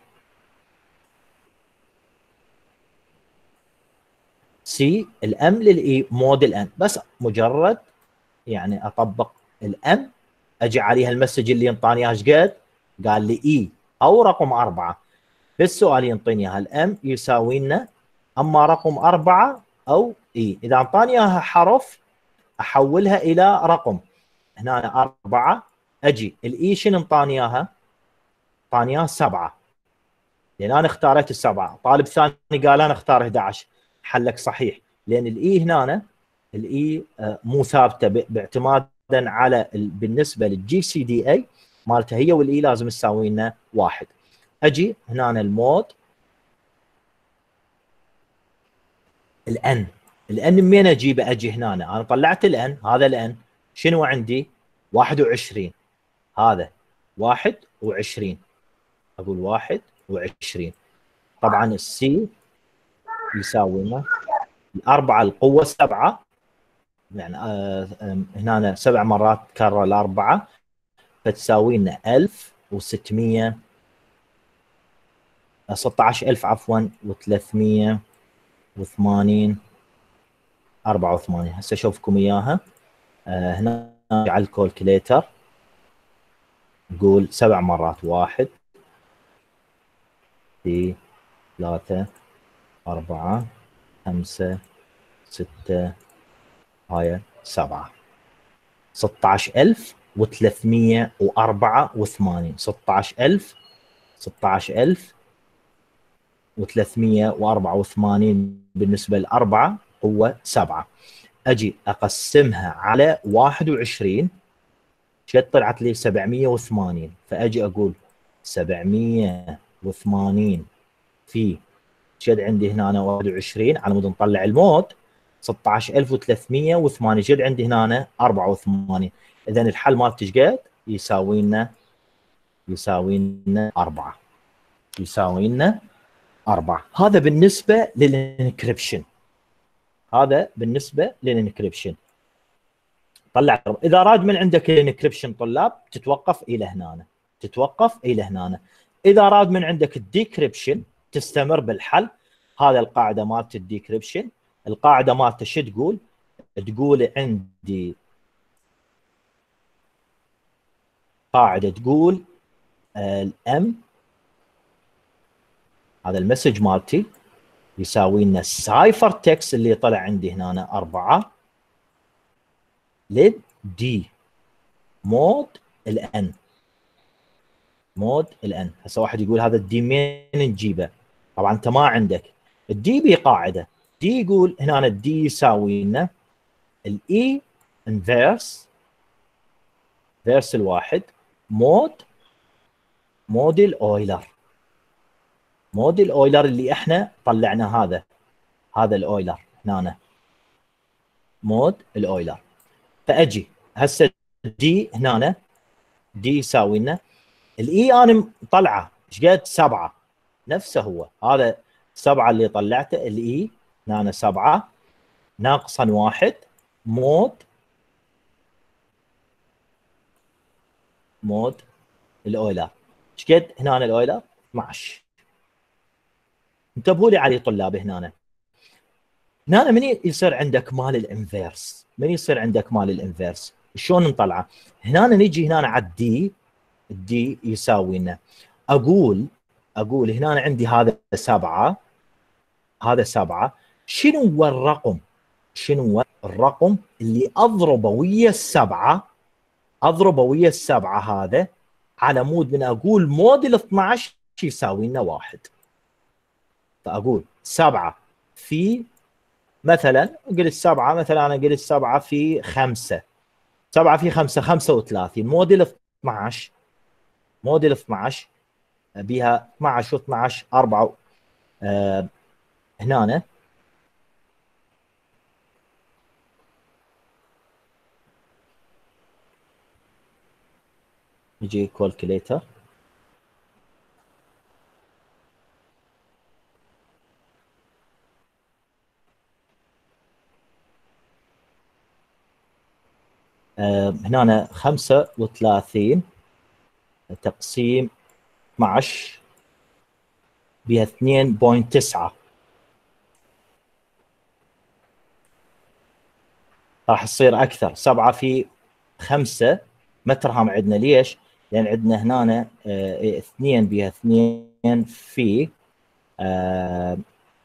سي الام للاي مود الان. بس مجرد يعني اطبق الام، اجي عليها المسج اللي ينطاني اياها ايش قد؟ قال لي اي او رقم اربعه. بالسؤال ينطيني اياها الام يساوي لنا اما رقم اربعه او اي. اذا انطاني اياها حرف احولها الى رقم. هنا اربعه، اجي الاي شنو انطاني اياها؟ انطاني اياها سبعه، لان انا اختاريت السبعه. طالب ثاني قال انا اختار احد عشر. حلك صحيح، لان الاي هنا الاي مو ثابته باعتمادا على بالنسبه للجي سي دي اي مالته هي والاي لازم تساوي لنا واحد. اجي هنا المود الان. الان منين اجيبه؟ اجي هنا انا طلعت الان، هذا الان شنو عندي؟ واحد وعشرين. هذا واحد وعشرين، اقول واحد وعشرين. طبعا السي يساوي لنا الأربعة القوة سبعة، يعني آه هنا سبع مرات تكرر الأربعة، فتساوي لنا ألف وستمية ستة عشر ألف عفوا وثلاثمية وثمانين أربعة وثمانين. هسه اشوفكم اياها. آه هنا على الكالكوليتر نقول سبع مرات واحد في ثلاثة أربعة خمسة ستة هاي سبعة. ستة عشر ألف وثلاثمئة وأربعة وثمانين. ستة عشر ألف ستة عشر ألف وثلاثمئة وأربعة وثمانين بالنسبة لأربعة هو سبعة. أجي أقسمها على واحد وعشرين، شد طلعت لي سبعمئة وثمانين. فأجي أقول سبعمئة وثمانين في شد عندي هنا أنا واحد وعشرين على مود نطلع المود ستة عشر ألف وثلاثمئة وثمانين، شد عندي هنا أنا أربعة وثمانين. إذا الحل مالته ايش قد؟ يساوي لنا يساوي لنا أربعة. يساوي لنا أربعة. هذا بالنسبة للانكريبشن. هذا بالنسبة للانكريبشن. طلع. إذا راد من عندك الانكريبشن طلاب تتوقف إلى هنا، تتوقف إلى هنا. إذا راد من عندك الديكريبشن تستمر بالحل. هذا القاعدة مالت الديكريبشن. القاعدة مالته شو تقول؟ تقول عندي قاعدة تقول الام، هذا المسج مالتي يساوي لنا السايفر تكست اللي طلع عندي هنا أربعة للدي مود الان. مود الان. هسه واحد يقول هذا الدي منين نجيبه؟ طبعا انت ما عندك الدي بي قاعده. دي يقول هنا الدي يساوي لنا الاي انفيرس فيرس الواحد مود موديل اويلر. موديل اويلر اللي احنا طلعنا هذا هذا الاويلر هنا مود الاويلر. فاجي هسه دي هنا دي يساوي لنا الاي انا مطلعه ايش قد؟ سبعة. نفسه هو هذا سبعة اللي طلعته الاي هنا سبعة ناقصا واحد مود مود الاويلر. ايش قد هنا الاويلر؟ اثنعش. انتبهوا لي عليه طلاب. هنا هنا من يصير عندك مال الانفيرس؟ من يصير عندك مال الانفيرس؟ شلون نطلعه؟ هنا نجي هنا على الدي. الدي يساوي لنا اقول اقول هنا عندي هذا سبعة، هذا سبعة. شنو هو الرقم؟ شنو هو الرقم اللي اضربه ويا السبعة؟ اضربه ويا السبعة هذا على مود من اقول مود ال اثنعش يساوي لنا واحد. فاقول سبعة في مثلا قلت سبعة، مثلا انا قلت سبعة في خمسة. سبعة في خمسة خمسة وثلاثين. مود ال اثنعش مود ال اثنعش بها اثنعش و12 أربعة. آه هنا يجي كالكوليتر. آه هنا خمسة وثلاثين تقسيم اثنعش بها اثنين فاصلة تسعة. راح تصير اكثر. سبعة في خمسة ما ترهم عندنا. ليش؟ لان عندنا هنا آه اثنين بها اثنين في آه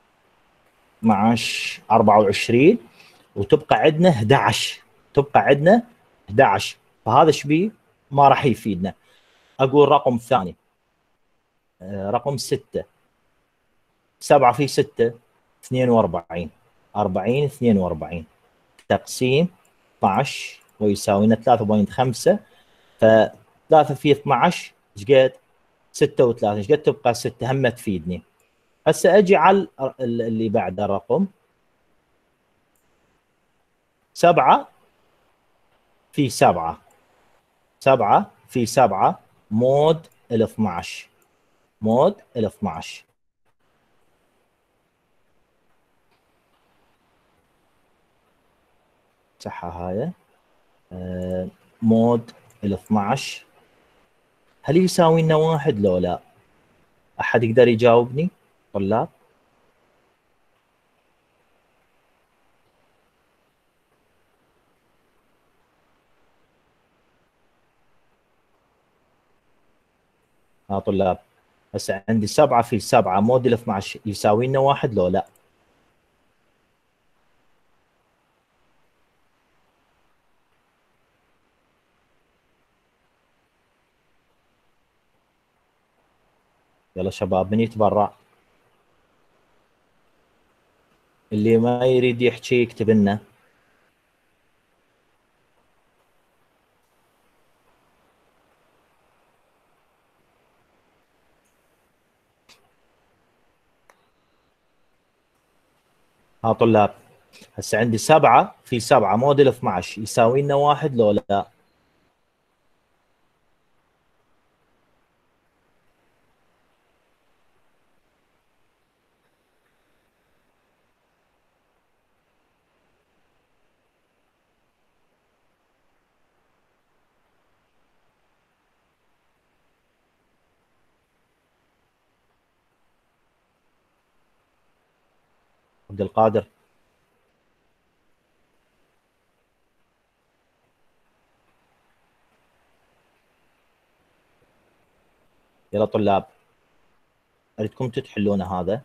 اثنعش أربعة وعشرين وتبقى عندنا احد عشر. تبقى عندنا احد عشر. فهذا شبيه؟ ما راح يفيدنا. اقول رقم ثاني. آه رقم ستة. سبعة في ستة اثنين وأربعين. أربعين اثنين وأربعين تقسيم اثنعش ويساوي لنا ثلاثة فاصلة خمسة. ف3 في اثنعش ايش قد؟ ستة وثلاثين. ايش قد تبقى؟ ستة. هم تفيدني. هسه اجي على اللي بعد الرقم سبعة في سبعة. سبعة في سبعة مود ال اثنعش. مود ال اثنعش. صحة هاي. آه مود ال اثنعش هل يساوي لنا واحد لو لا؟ احد يقدر يجاوبني طلاب؟ ها طلاب هسه عندي سبعة في سبعة موديل اثنا عشر يساوي لنا واحد لو لا؟ يلا شباب من يتبرع؟ اللي ما يريد يحكي يكتب لنا. ها طلاب، هسه عندي سبعة في سبعة موديل اثنا عشر يساوي لنا واحد لو لا؟ عبد القادر. يلا طلاب اريدكم تحلون هذا.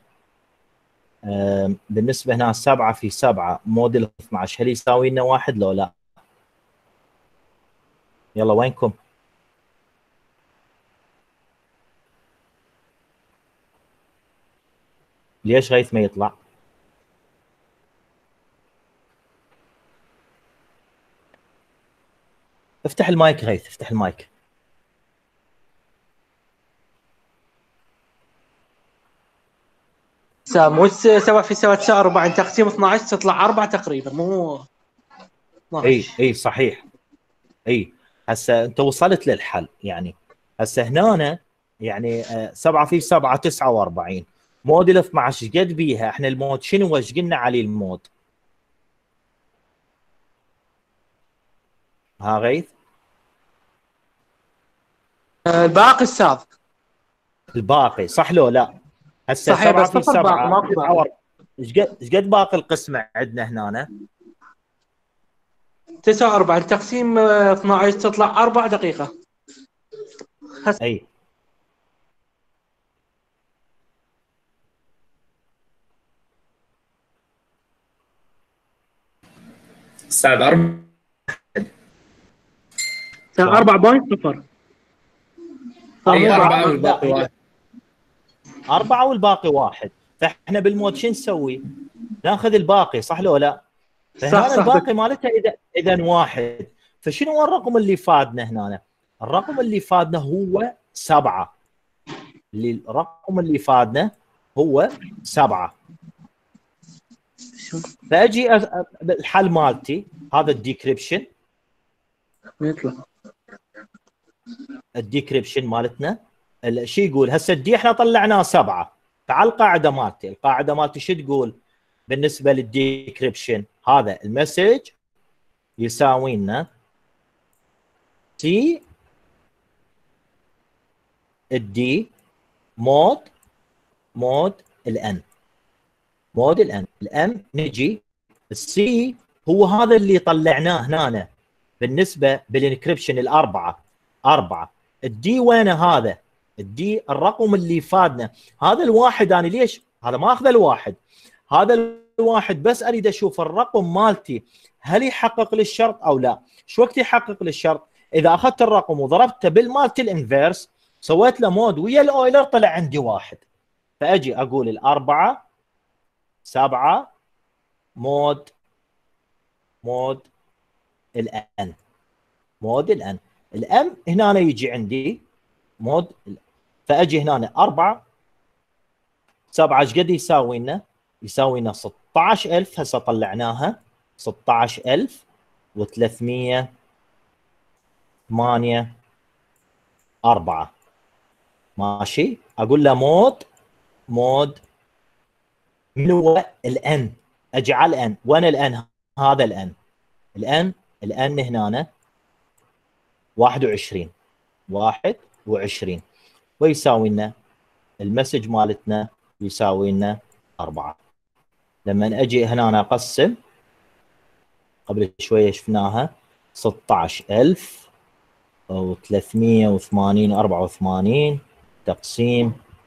بالنسبه هنا سبعة في سبعة موديل اثنا عشر هل يساوي لنا واحد لو لا؟ يلا وينكم؟ ليش غيث ما يطلع؟ افتح المايك غيث، افتح المايك. مو سبعة في سبعة تساوي أربعة، تقسيم اثنا عشر تطلع أربعة تقريبا، مو اثنا عشر. اي اي صحيح. اي هسه انت وصلت للحل. يعني هسه هنا يعني سبعة في سبعة تسعة وأربعين موديل اثنا عشر قد بيها احنا المود شنو وش قلنا عليه المود؟ ها غيث؟ الباقي السابق. الباقي صح لو لا؟ هسه صحيح سبعة بس في صفر باقي سبعة ماكو باقي. ايش قد ايش قد باقي القسمه عندنا هنا؟ تسعة وأربعين تقسيم اثنا عشر تطلع أربعة دقيقة. اي استاذ أربعة أربعة بوينت صفر. اي أربعة أربعة والباقي واحد. أربعة والباقي واحد. فاحنا بالمود شو نسوي؟ ناخذ الباقي صح لو لا؟ صح فهنا صح الباقي مالتها اذا اذا واحد. فشنو هو الرقم اللي فادنا هنا؟ الرقم اللي فادنا هو سبعة. اللي الرقم اللي فادنا هو سبعة. فاجي أ... الحل مالتي هذا الديكريبشن. يطلع الديكريبشن مالتنا شو يقول؟ هسه الدي احنا طلعناه سبعة. تعال القاعده مالتي، القاعده مالتي شو تقول بالنسبه للديكريبشن؟ هذا المسج يساوي لنا سي الدي مود مود الان مود الان الان نجي السي هو هذا اللي طلعناه هنا بالنسبه بالانكربشن الاربعه اربعه. الدي وينه هذا؟ الدي الرقم اللي فادنا هذا الواحد. انا ليش هذا ما اخذ الواحد؟ هذا الواحد بس اريد اشوف الرقم مالتي هل يحقق للشرط او لا. شو وقت يحقق للشرط؟ اذا اخذت الرقم وضربته بالمالتي الانفيرس سويت له مود ويا الاويلر طلع عندي واحد. فاجي اقول الاربعه سبعه مود مود الان مود الان الام هنا أنا يجي عندي مود. فاجي هنا أربعة سبعة ايش قد يساوي لنا؟ يساوي لنا ستة عشر ألف. هسه طلعناها ستة عشر ألف وثلاثمية ثمانية أربعة. ماشي. اقول له مود مود من هو الان؟ اجي على الان. وين الان؟ هذا الان الان الان هنا واحد وعشرين واحد وعشرين ويساوي لنا المسج مالتنا يساوي لنا أربعة. لما اجي هنا أنا اقسم قبل شويه شفناها ستة عشر ألف وثلاثمية وثمانين وأربعة وثمانين تقسيم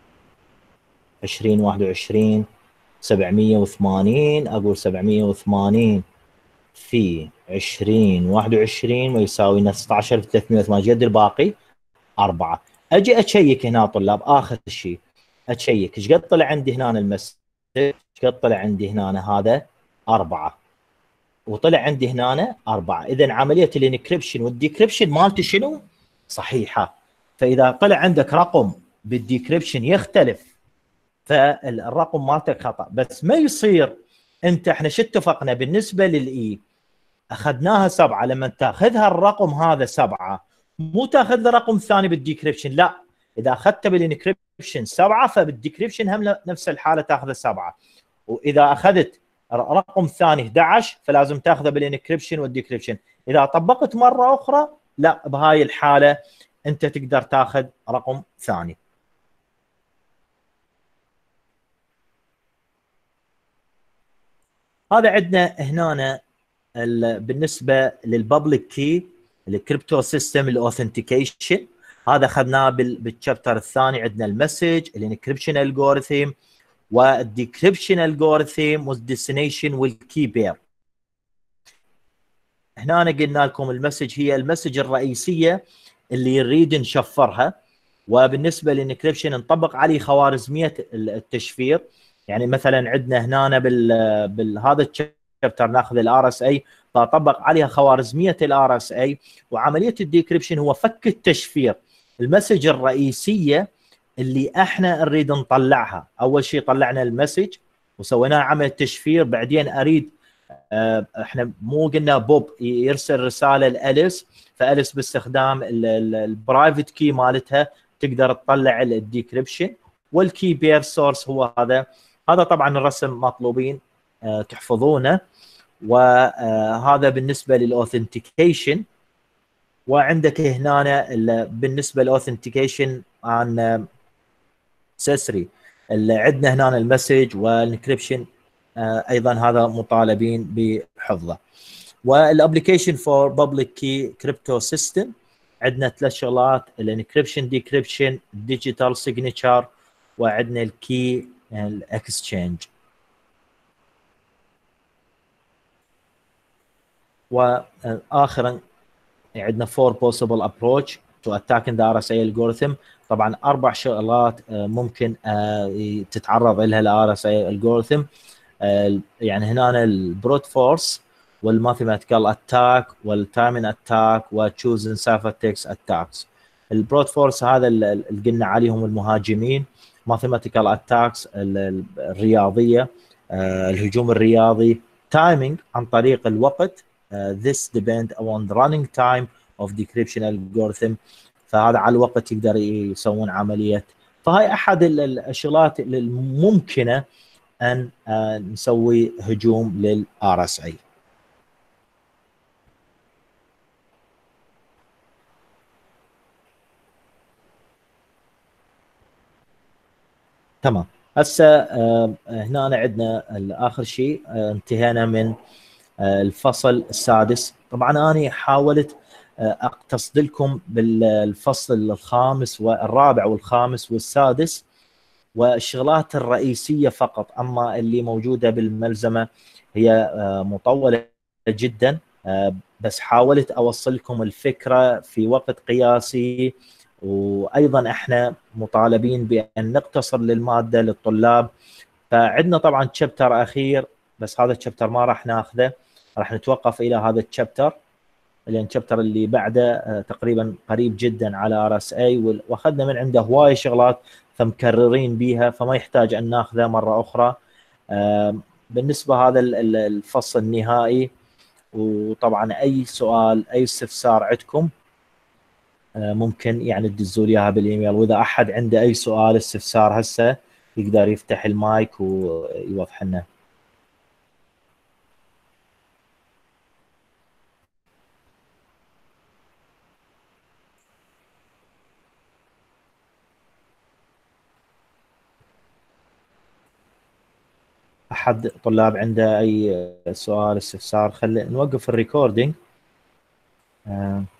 عشرين واحد وعشرين سبعمية وثمانين، اقول سبعمية وثمانين في عشرين واحد وعشرين ويساوي لنا ستة عشر في ثلاثمية وثمانين، قد الباقي؟ أربعة. أجي أشيك هنا طلاب آخر شيء، أشيك إيش قد طلع عندي هنا المسج، إيش قد طلع عندي هنا هذا أربعة، وطلع عندي هنا أربعة. إذا عملية الانكريبشن والديكريبشن مالتي شنو؟ صحيحة. فإذا طلع عندك رقم بالديكريبشن يختلف فالرقم مالتك خطأ. بس ما يصير أنت، إحنا شو اتفقنا بالنسبة للإي؟ اخذناها سبعه، لما تاخذها الرقم هذا سبعه مو تاخذ رقم ثاني بالديكريبشن، لا، اذا اخذته بالانكريبشن سبعه فبالديكريبشن هم نفس الحاله تاخذه سبعه، واذا اخذت رقم ثاني احد عشر فلازم تاخذه بالانكريبشن والديكريبشن. اذا طبقت مره اخرى لا، بهاي الحاله انت تقدر تاخذ رقم ثاني. هذا عندنا هنا بالنسبه للببليك كي، الكريبتو سيستم، الاوثنتيكيشن، هذا اخذناه بالشابتر الثاني. عندنا المسج، الانكريبشن الجوريثم، والديكريبشن الجوريثم، والديستنيشن، والكي بير. هنا أنا قلنا لكم المسج هي المسج الرئيسيه اللي نريد نشفرها، وبالنسبه للانكريبشن نطبق عليه خوارزميه التشفير. يعني مثلا عندنا هنا بال بالهذا الشابتر ناخذ الار اس اي، فاطبق عليها خوارزميه الار اس اي. وعمليه الديكريبشن هو فك التشفير، المسج الرئيسيه اللي احنا نريد نطلعها. اول شيء طلعنا المسج وسويناه عمل تشفير، بعدين اريد اه احنا مو قلنا بوب يرسل رساله لاليس، فاليس باستخدام البرايفت كي مالتها تقدر تطلع الديكريبشن. والكي بير سورس هو هذا. هذا طبعا الرسم مطلوبين اه تحفظونه. وهذا بالنسبه للاوثنتيكيشن. وعندك هنا بالنسبه للاوثنتيكيشن عن سيسري، اللي عندنا هنا المسج والانكريبشن ايضا هذا مطالبين بحفظه. والابلكيشن فور بابليك كي كريبتو سيستم عندنا ثلاث شغلات: الانكريبشن، ديكريبشن، ديجيتال سيجنتشر، وعندنا الكي الاكسشينج. واخرا عندنا four possible approach to attacking the ار اس اي algorithm. طبعا اربع شغلات ممكن تتعرض لها ال ار اس اي algorithm. يعني هنا البروت فورس، والماثيماتيكال اتاك، والتايمين اتاك، وتشوزن سايفرتكست اتاكس. البروت فورس هذا اللي قلنا عليهم المهاجمين، ماثيماتيكال اتاكس الرياضيه، الهجوم الرياضي، تايمينج عن طريق الوقت. Uh, this depend on the running time of decryption algorithm. فهذا على الوقت يقدر يسوون عمليه. فهاي احد الشغلات الممكنه ان uh, نسوي هجوم للار اس اي. تمام. هسه uh, هنا عندنا اخر شيء uh, انتهينا من الفصل السادس. طبعا انا حاولت اقتصد لكم بالفصل الخامس والرابع والخامس والسادس والشغلات الرئيسيه فقط، اما اللي موجوده بالملزمه هي مطوله جدا. بس حاولت اوصل لكم الفكره في وقت قياسي. وايضا احنا مطالبين بان نقتصر للماده للطلاب. فعندنا طبعا تشابتر اخير، بس هذا التشابتر ما راح ناخذه، راح نتوقف الى هذا التشابتر، لان التشابتر اللي بعده تقريبا قريب جدا على ار اس اي، واخذنا من عنده هواي شغلات فمكررين بيها، فما يحتاج ان ناخذه مره اخرى. بالنسبه هذا الفصل النهائي. وطبعا اي سؤال اي استفسار عندكم ممكن يعني تدزوا لي اياها بالايميل، واذا احد عنده اي سؤال استفسار هسه يقدر يفتح المايك ويوضح لنا. احد طلاب عنده اي سؤال استفسار؟ خلي نوقف الريكوردينج. آه